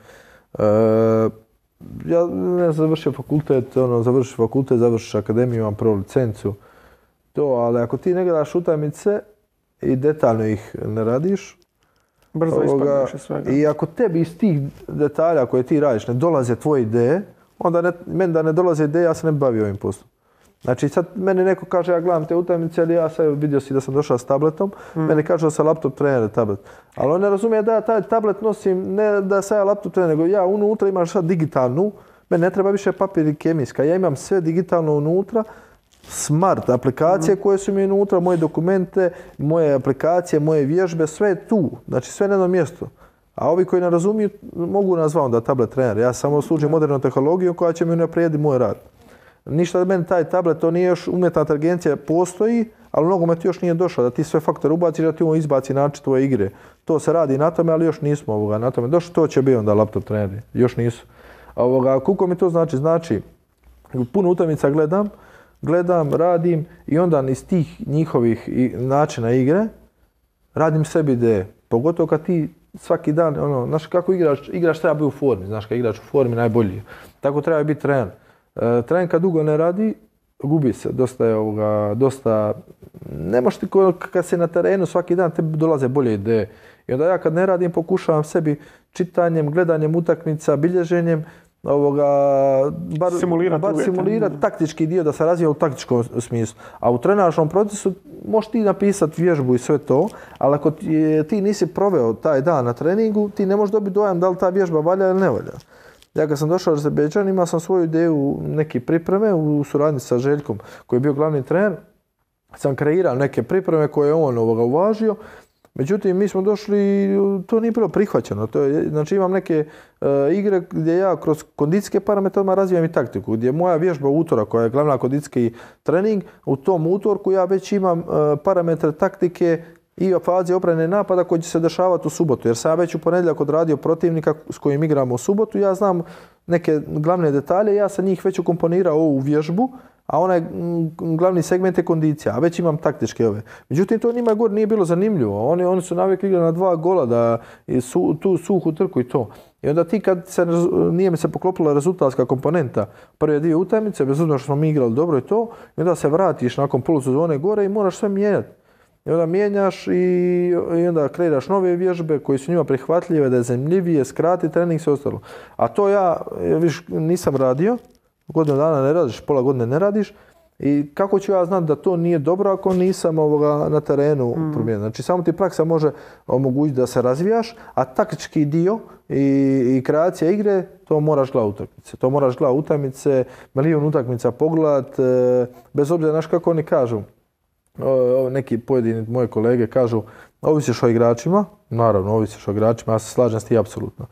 ja ne završio fakultet, završiš akademiju, imam prvu licencu, ali ako ti ne gledaš utakmice i detaljno ih ne radiš, brzo ispadneš iz svega. I ako tebi iz tih detalja koje ti radiš ne dolaze tvoje ideje, onda meni da ne dolaze ideje, ja se ne bi bavio ovim poslom. Znači sad meni neko kaže ja gledam te utakmice, ali ja sad vidio si da sam došao s tabletom, meni kaže da sam laptop trener tablet. Ali on ne razumije da ja taj tablet nosim, ne da sam ja laptop trener, nego ja unutra imam sad digitalnu, meni ne treba više papir i kemijska, ja imam sve digitalno unutra, smart aplikacije koje su mi unutra, moje dokumente, moje aplikacije, moje vježbe, sve je tu. Znači sve na jednom mjestu. A ovi koji ne razumiju mogu nazvati onda tablet trener. Ja samo služim modernom tehnologijom koja će mi unaprijediti moj rad. Ništa od meni taj tablet, to nije još umjetna inteligencija, postoji, ali nogomet još nije došao da ti sve faktore ubaciš, da ti on izbaci način tvoje igre. To se radi na tome, ali još nismo na tome došli, to će biti onda laptop treneri. Još nisu. Koliko mi to znači? Znači, puno utakmica gledam, radim i onda iz tih njihovih načina igre radim sebi ideje. Pogotovo kad ti svaki dan, znaš kako igrač treba biti u formi, znaš kad igrač u formi najbolji. Tako treba biti trener. Trener kad dugo ne radi, gubi se. Dosta ne možeš ti kad si na terenu svaki dan tebi dolaze bolje ideje. I onda ja kad ne radim pokušavam sebi čitanjem, gledanjem utakmica, bilježenjem bar simulirati taktički dio da se razvija u taktičkom smislu. A u trenažnom procesu možeš ti napisati vježbu i sve to, ali ako ti nisi proveo taj dan na treningu, ti ne možeš dobiti dojam da li ta vježba valja ili ne valja. Ja kad sam došao u Azerbejdžan imao sam svoju ideju neke pripreme u suradnji sa Željkom koji je bio glavni trener. Sam kreirao neke pripreme koje je on uvažio. Međutim, mi smo došli, to nije bilo prihvaćeno. Znači imam neke igre gdje ja kroz kondicijske parametre odmah razvijam i taktiku. Gdje moja vježba utorak koja je glavna kondicijski trening, u tom utorku ja već imam parametre taktike i fazi obrane napada koji će se dešavati u subotu. Jer sam ja već u ponedjeljak odradio protivnika s kojim igramo u subotu, ja znam neke glavne detalje, ja sam njih već ukomponirao u vježbu, a onaj glavni segment je kondicija, a već imam taktičke ove. Međutim, to njima gore nije bilo zanimljivo. Oni su navikli igrati na 2 gola, da tu suhu trku i to. I onda ti kad nije mi se poklopila rezultatska komponenta prve 2 utakmice, bez obzira što smo mi igrali dobro i to, i onda se vratiš nakon polusezone gore i moraš sve mijenjati. I onda mijenjaš i onda kreiraš nove vježbe koje su njima prihvatljive, da je zanimljivije, skrati trening i sve ostalo. A to ja nisam radio, godinu dana ne radiš, pola godine ne radiš. I kako ću ja znati da to nije dobro ako nisam na terenu promijenio. Znači samo ti praksa može omogućiti da se razvijaš, a taktički dio i kreacija igre, to moraš gledati utakmice. To moraš gledati utakmice, milion utakmica pogledat, bez obzira znaš kako oni kažu. Neki pojedini moji kolege kažu, ovisiš o igračima, naravno ovisiš o igračima, ja se slažem s tim apsolutno.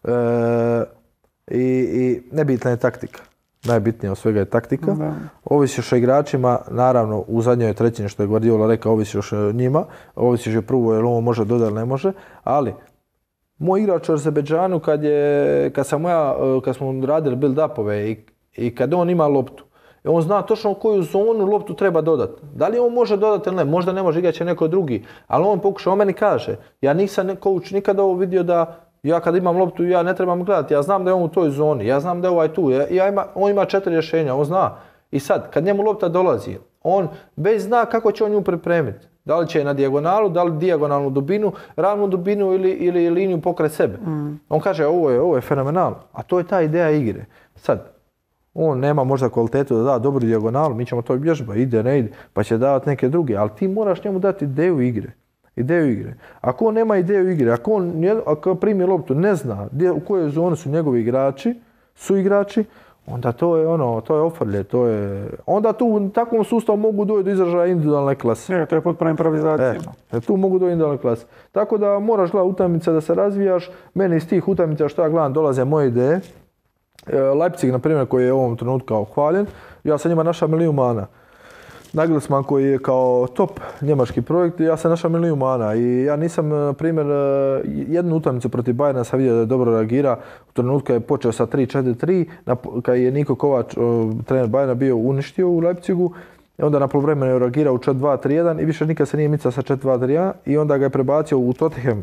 I nebitna je taktika. Najbitnije od svega je taktika. Da. Ovisiš o igračima, naravno u zadnjoj trećini što je Guardiola rekao, ovisiš o njima, ovisiš o prvo jer ovo može dodati ili ne može, ali moj igrač u Azerbejdžanu kad smo radili build-upove i kad on ima loptu, on zna točno u koju zonu loptu treba dodati. Da li on može dodati ili ne, možda ne može, igrat će neko drugi, ali on pokuša, on meni kaže, ja nisam coach nikada ovo vidio da ja kad imam loptu, ja ne trebam gledati, ja znam da je on u toj zoni, ja znam da je ovaj tu, on ima 4 rješenja, on zna. I sad, kad njemu lopta dolazi, on već zna kako će on nju pripremiti. Da li će na dijagonalu, da li dijagonalnu dubinu, ravnu dubinu ili liniju pokraj sebe. On kaže, ovo je fenomenalno, a to je ta ideja igre. Sad, on nema možda kvalitetu da da dobru dijagonalu, mi ćemo to vježbati, ide, ne ide, pa će davati neke druge, ali ti moraš njemu dati ideju igre. Ako on nema ideju igre, ako primi loptu, ne zna u kojoj zoni su njegovi igrači, suigrači, onda to je ofrlje, onda tu u takvom sustavu mogu doći do izražaja individualne klase. To je potpuna improvizacija. Tu mogu doći individualne klase. Tako da moraš gledati utakmice da se razvijaš. Meni iz tih utakmica što ja gledam dolaze moje ideje. Leipzig, na primjer, koji je u ovom trenutku kao hvaljen, ja sam njima našao milijun mana. Nagelsmann koji je kao top njemački projekt, ja sam našao milijun mana i ja nisam, na primjer, jednu utakmicu protiv Bayerna sam vidio da je dobro reagira. U trenutku kad je počeo sa 3-4-3, kad je Niko Kovač, trener Bayerna, bio uništio u Leipzigu, onda na poluvremenu je reagirao u 4-2-3-1 i više nikad se nije micao sa 4-2-3-1 i onda ga je prebacio u Tottenham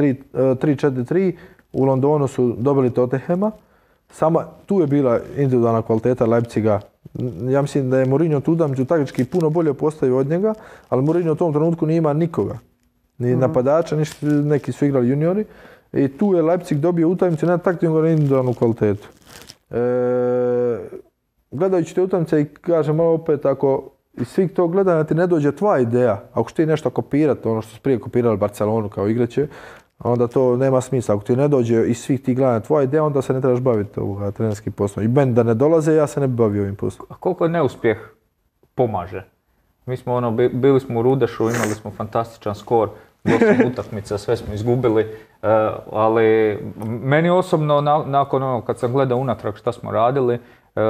3-4-3, u Londonu su dobili Tottenhama. Samo tu je bila individualna kvaliteta Leipziga. Ja mislim da je Mourinho tu utakmicu taktički puno bolje postavio od njega, ali Mourinho u tom trenutku nije ima nikoga. Ni napadača, neki su igrali juniori. I tu je Leipzig dobio utakmicu na taktičku i individualnu kvalitetu. Gledajući te utakmice i kažem malo opet, ako iz svih tog gledanja ti ne dođe tvoja ideja, ako ti nešto kopirati, ono što su prije kopirali Barcelonu kao igrače, onda to nema smisla. Ako ti ne dođe iz svih tih gledanja tvoja ideja, onda se ne trebaš baviti trenerskim poslom. I meni da ne dolaze, ja se ne bi bavio ovim poslom. A koliko neuspjeh pomaže? Mi smo bili smo u Rudešu, imali smo fantastičan skor, 8 utakmica, sve smo izgubili, ali meni osobno nakon kad sam gledao unatrag šta smo radili,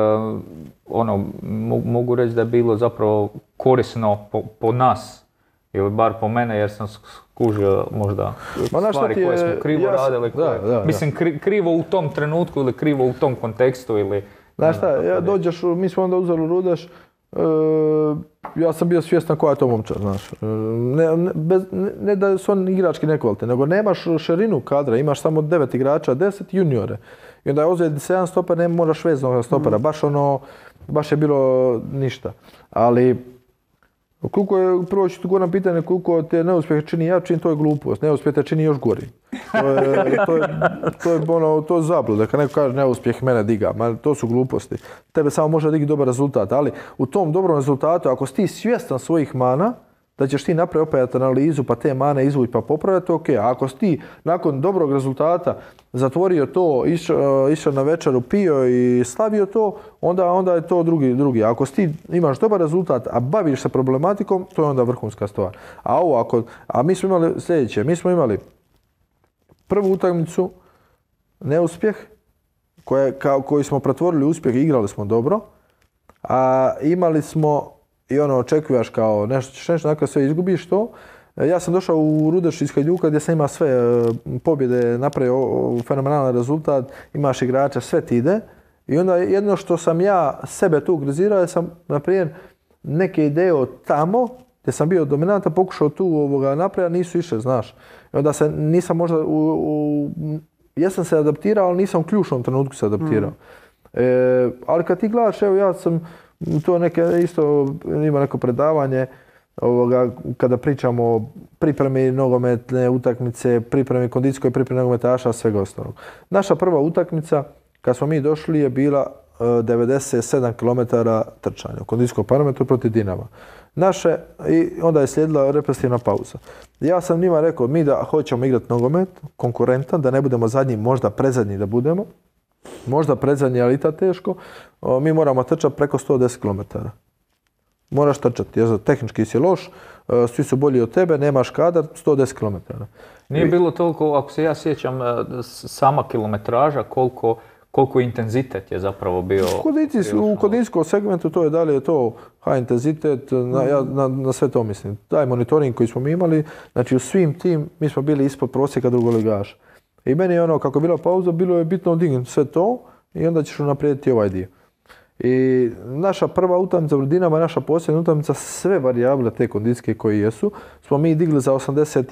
mogu reći da je bilo zapravo korisno po nas, ili bar po mene, jer sam skužio možda stvari koje smo krivo radili. Mislim, krivo u tom trenutku ili krivo u tom kontekstu ili... Znaš šta, mi smo onda uzeli Rudeš, ja sam bio svjestan koja je to momčad, znaš. Ne da su oni igrački nekvalitetni, nego nemaš širinu kadra, imaš samo 9 igrača, 10 juniore. I onda je uzeti 7 stopera, ne moraš veznog stopera, baš je bilo ništa. Ali, koliko je, prvo ću tu gore na pitanje, koliko te neuspjeh čini jačim, to je glupost. Neuspjeh te čini još gori. To je zabluda. Kad neko kaže neuspjeh mene diga, to su gluposti. Tebe samo može digiti dobar rezultat, ali u tom dobrom rezultatu, ako si ti svjestan svojih mana, da ćeš ti napraviti opet analizu pa te mane izvući pa popraviti, ok. A ako si ti nakon dobrog rezultata zatvorio to, išao na večeru, pio i slavio to, onda je to drugi. Ako si ti imaš dobar rezultat, a baviš se problematikom, to je onda vrhunska stvar. A mi smo imali sljedeće, mi smo imali prvu utakmicu, neuspjeh, koji smo pretvorili u uspjeh i igrali smo dobro, a imali smo i očekuješ kao nešto ćeš nešto, nakon sve izgubiš to. Ja sam došao u Rudeš iz Hajduka gdje sam imao sve pobjede, napravio fenomenalan rezultat, imaš igrača, sve ti ide. I onda jedno što sam ja sebe tu ugrizirao, sam, na primjer, neke ideje od tamo, gdje sam bio dominantan, pokušao tu napraviti, nisu išle, znaš. I onda se nisam možda, jesam se adaptirao, ali nisam u ključnom trenutku se adaptirao. Ali kad ti gledaš, evo ja sam, to neke isto, ima neko predavanje, kada pričamo o pripremi nogometne utakmice, pripremi kondicijskoj pripremi nogometaša, svega ostalog. Naša prva utakmica, kad smo mi došli, je bila 97 km trčanja u kondicijskom parametru protiv Dinama. I onda je slijedila represivna pauza. Ja sam njima rekao, mi da hoćemo igrati nogomet, konkurentan, da ne budemo zadnji, možda predzadnji da budemo, možda predzadnji, ali i ta teško, mi moramo trčati preko 110 km. Moraš trčati, jer tehnički si loš, svi su bolji od tebe, nemaš kadar, 110 km. Nije bilo toliko, ako se ja sjećam, sama kilometraža, koliko intenzitet je zapravo bio. U kondicijskom segmentu to je dalje to high intenzitet, na sve to mislim. Taj monitoring koji smo mi imali, znači u svim tim mi smo bili ispod prosjeka drugoligaša. I meni je kako je bila pauza, bilo je bitno odignuti sve to i onda ćeš unaprijediti ovaj dio. I naša prva utakmica u Dinama, naša posljednja utakmica, sve varijable te kondicijske koji jesu, smo mi digli za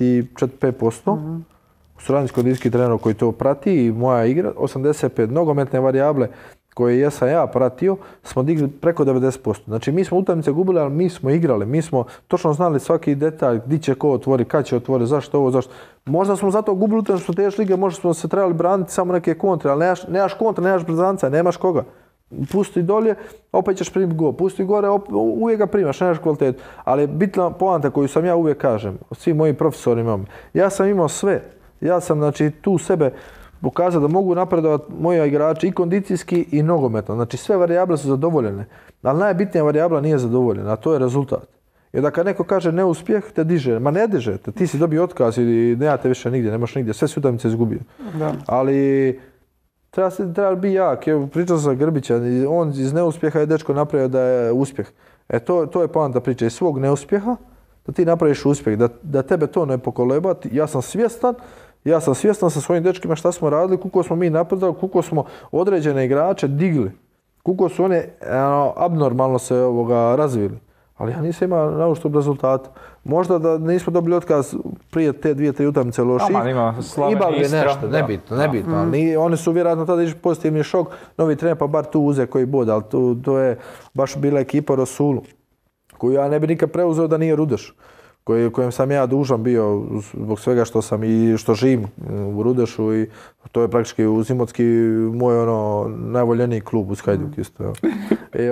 85%. U suradnji s kondicijskim trenerom koji to prati i moja igra, 85 nogometne varijable koje jesam ja pratio, smo digli preko 90%. Znači mi smo utakmice gubili, ali mi smo igrali, mi smo točno znali svaki detalj, gdje će ko otvori, kad će otvori, zašto ovo, zašto. Možda smo zato gubili utakmice što te lige, možda smo se trebali braniti samo neke kontre, ali nemaš kontra, nemaš brzanca, nemaš koga. Pusti dolje, opet ćeš primiti gol. Pusti gore, uvijek ga primaš, nemaš kvalitetu. Ali bitna poanta koju sam ja uvijek kažem, svi moji profesori imam, ja sam imao sve. Ja sam znači tu sebe pokazao da mogu napredovati moji igrači i kondicijski i nogometno. Znači sve varijable su zadovoljene, ali najbitnija varijabla nije zadovoljena, a to je rezultat. Jer da kad neko kaže neuspjeh, te diže. Ma ne diže te, ti si dobio otkaz i nemate više nigdje, nemaš nigdje, sve si utakmice izgubio. Da. Ali treba biti jak. Evo, pričao sam sa Grbića, on iz neuspjeha je dečko napravio da je uspjeh. To je poanta priče. Iz svog neuspjeha da ti napraviš uspjeh, da tebe to ne pokoleba. Ja sam svjestan sa svojim dečkima šta smo radili, koliko smo mi napredali, koliko smo određene igrače digli, koliko su one abnormalno se razvili. Ali ja nisam imao naučitog rezultata. Možda da nismo dobili otkaz prije te 2-3 utakmice loših. Ima li nešto, nebitno. Oni su vjerojatno tada išli pozitivni šok, novi trener pa bar tu uze koji bod, ali to je baš bila ekipa Rasulu, koju ja ne bi nikad preuzeo da nije Rudeš, kojem sam ja dužan bio zbog svega što sam i što živim u Rudešu i to je praktički uz Imotski moj najvoljeniji klub uz Hajduk isto. I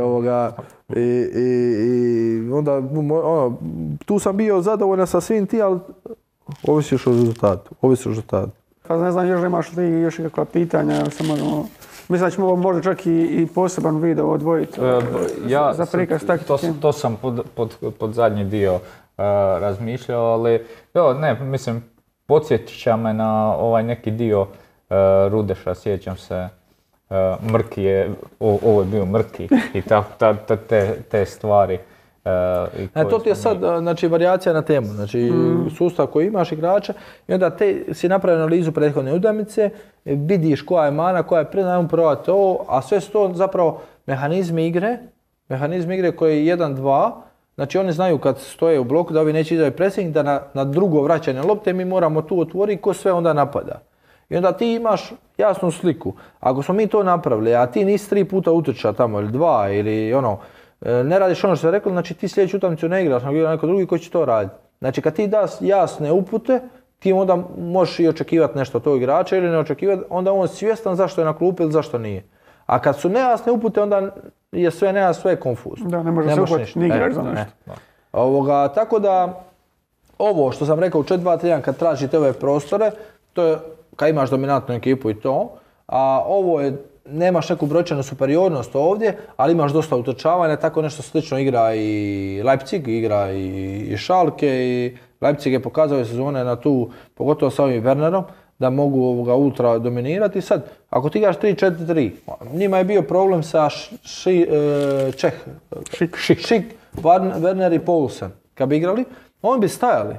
onda tu sam bio zadovoljan sa svim ti, ali ovisiš o rezultatu. Pa ne znam, još imaš li još kakva pitanja, mislim da ćemo možda čak i poseban video odvojiti za prikaz taktike. To sam pod zadnji dio razmišljao, ali mislim, podsjeća me na ovaj neki dio Rudeša, sjećam se, Mrki je, ovo je bio Mrki i te stvari. To ti je sad znači, varijacija na temu, znači sustav koji imaš igrača i onda si napravi analizu prethodne utakmice, vidiš koja je mana, koja je prednost, prva to, a sve su to zapravo mehanizmi igre koji je 1-2, znači oni znaju kad stoje u bloku da ovi neće izaći pressing, da na drugo vraćanje lopte mi moramo tu otvoriti ko sve onda napada. I onda ti imaš jasnu sliku. Ako smo mi to napravili, a ti nisi 3 puta utrčao tamo ili 2 ili ne radiš ono što sam rekao, znači ti sljedeću utakmicu ne igraš, nego igra neko drugi koji će to raditi. Znači kad ti daš jasne upute, ti onda možeš i očekivati nešto od tog igrača ili ne očekivati, onda on svjestan zašto je na klupi ili zašto nije. A kad su nejasne upute, onda je sve nejasno, sve je konfuzno. Da, ne može se uhvatiti ni igrač za nešto. Tako da, ovo što sam rekao u 4-2-3-1 kad tražite ove prostore, to je kad imaš dominantnu ekipu i to, a ovo je, nemaš neku brojčanu superiornost ovdje, ali imaš dosta utrčavanja, tako nešto slično igra i Leipzig, igra i Schalke i Leipzig je pokazao sezone na tu, pogotovo sa ovim Wernerom, da mogu ultra dominirati. Sad, ako ti igraš 3-4-3, njima je bio problem sa Šik, Werner i Poulsen. Kad bi igrali, oni bi stajali.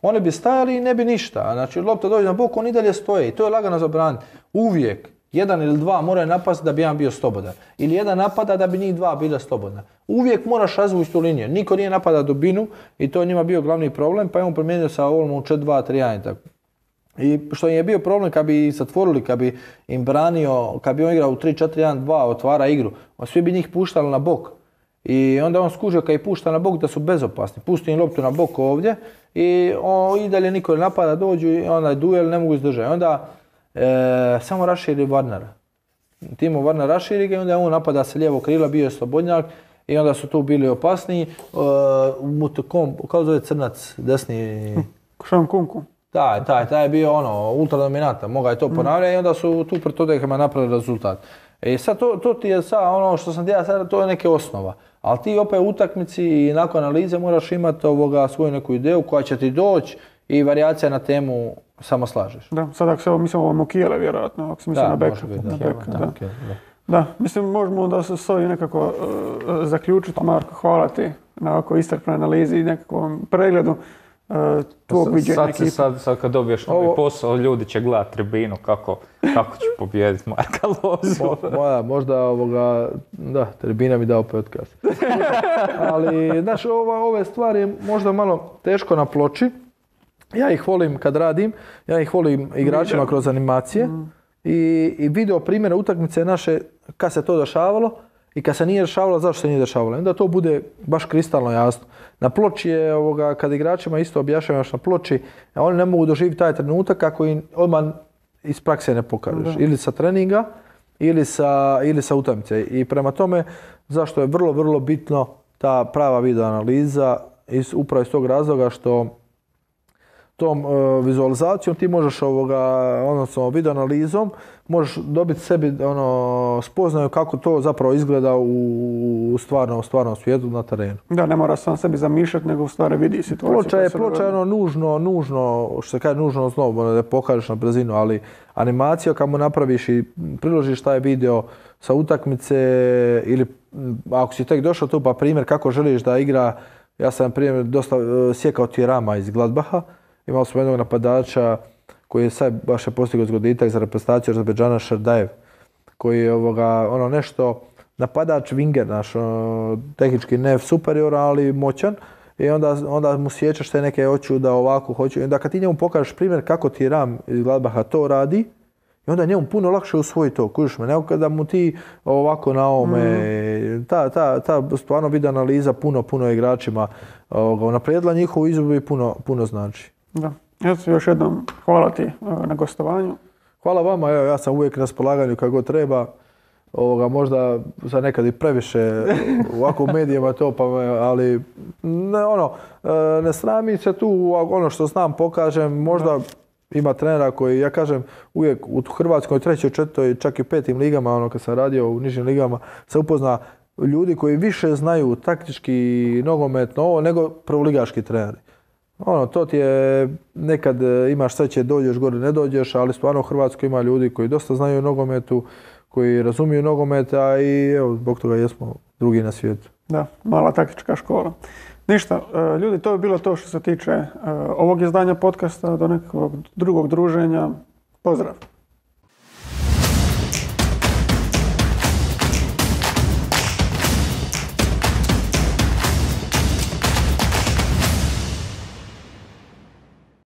Oni bi stajali i ne bi ništa. Znači, lopta dođe na bok, oni i dalje stoje. I to je lagano za braniti. Uvijek, jedan ili dva moraju napasti da bi jedan bio slobodan. Ili jedan napada da bi njih dva bila slobodna. Uvijek moraš razvući tu liniju. Niko nije napada dubinu i to je njima bio glavni problem, pa je on promijenio sa ovom u 4-2-3-1 i tako. I što im je bio problem kad bi ih zatvorili, kad bi im branio, kad bi on igrao u 3-4-1-2, otvara igru, svi bi njih puštali na bok. I onda on skužio kad ih pušta na bok da su bezopasni. Pusti im loptu na bok ovdje i dalje niko ne napada, dođu i onda duel ne mogu izdržati. Onda samo raširi Varnera. Timo Varner raširi ga i onda on napada sa lijevog krila, bio je slobodnjak i onda su tu bili opasniji. Mutokom, kako zove crnac, desni? Sean Kunku. Taj je bio ultra dominantan, mogao je to ponavljati i onda su tu pred Tottenhamom napravili rezultat. I sad to ti je sad ono što sam ti ja sad, to je neke osnova. Ali ti opet u utakmici i nakon analize moraš imati svoju neku ideju koja će ti doći i varijacija na temu samo slažeš. Da, sad ako se mislim ovo Mokijele vjerojatno, ako se mislim na beka. Da, mislim možemo da se s ovim nekako zaključiti. Marko, hvala ti na ovako iscrpnoj analizi i nekakvom pregledu tvog viđenja ekipe. Sad kad dobiješ novi posao, ljudi će gledati tribinu kako ću pobijediti Marka Lozu. Možda tribina mi dao podcast. Ali, znaš, ove stvari možda malo teško na ploči. Ja ih volim kad radim, ja ih volim igračima kroz animacije i video primjera utakmice naše kad se to dešavalo i kad se nije dešavalo, zašto se nije dešavalo. Onda to bude baš kristalno jasno. Na ploči je, kad igračima isto objašnjavaš na ploči, oni ne mogu doživjeti taj trenutak kako im odmah iz prakse ne pokažeš. Ili sa treninga, ili sa utakmice. I prema tome, zašto je vrlo, vrlo bitno ta prava video analiza, upravo iz tog razloga što tom vizualizacijom ti možeš odnosno video analizom možeš dobiti sebi spoznaju kako to zapravo izgleda u stvarnom svijetu na terenu. Da, ne moraš sam sebi zamišljati, nego u stvari vidi situaciju. Ploča je nužno, što se kaže nužno osnovu, da pokažeš na brzinu, ali animacija kad mu napraviš i priložiš taj video sa utakmice ili ako si tek došao tu pa primjer kako želiš da igra, ja sam primjer dosta sjekao Thuram iz Gladbaha. Imali smo jednog napadača koji je sad baš postigao zgoditak za reprezentaciju Azerbejdžana, Šerdajev, koji je nešto napadač winger naš, tehnički ne superior, ali moćan. I onda mu sjećaš te neke hoću da ovako hoću. I onda kad ti njemu pokažeš primjer kako Thuram iz Gladbaha to radi, i onda njemu puno lakše usvoji to, kužiš me, nego kada mu ti ovako na ovome, ta stvarno video analiza puno igračima unaprijedila njihovu izvedbu i puno znači. Da. Još jednom hvala ti na gostovanju. Hvala vama, ja sam uvijek na raspolaganju kako god treba. Možda za nekad i previše ovako u medijima to, ali ne sramim se tu, ono što znam pokažem, možda ima trenera koji, ja kažem, uvijek u Hrvatskoj 3., 4., čak i 5. ligama, kad sam radio u nižim ligama, se upozna ljudi koji više znaju taktički nogometno nego prvoligaški treneri. To ti je, nekad imaš sreće, dođeš gore, ne dođeš, ali stvarno u Hrvatskoj ima ljudi koji dosta znaju o nogometu, koji razumiju nogomet, a i evo, zbog toga jesmo drugi na svijetu. Da, mala taktička škola. Ništa, ljudi, to je bilo to što se tiče ovog izdanja podcasta, do nekog drugog druženja. Pozdrav!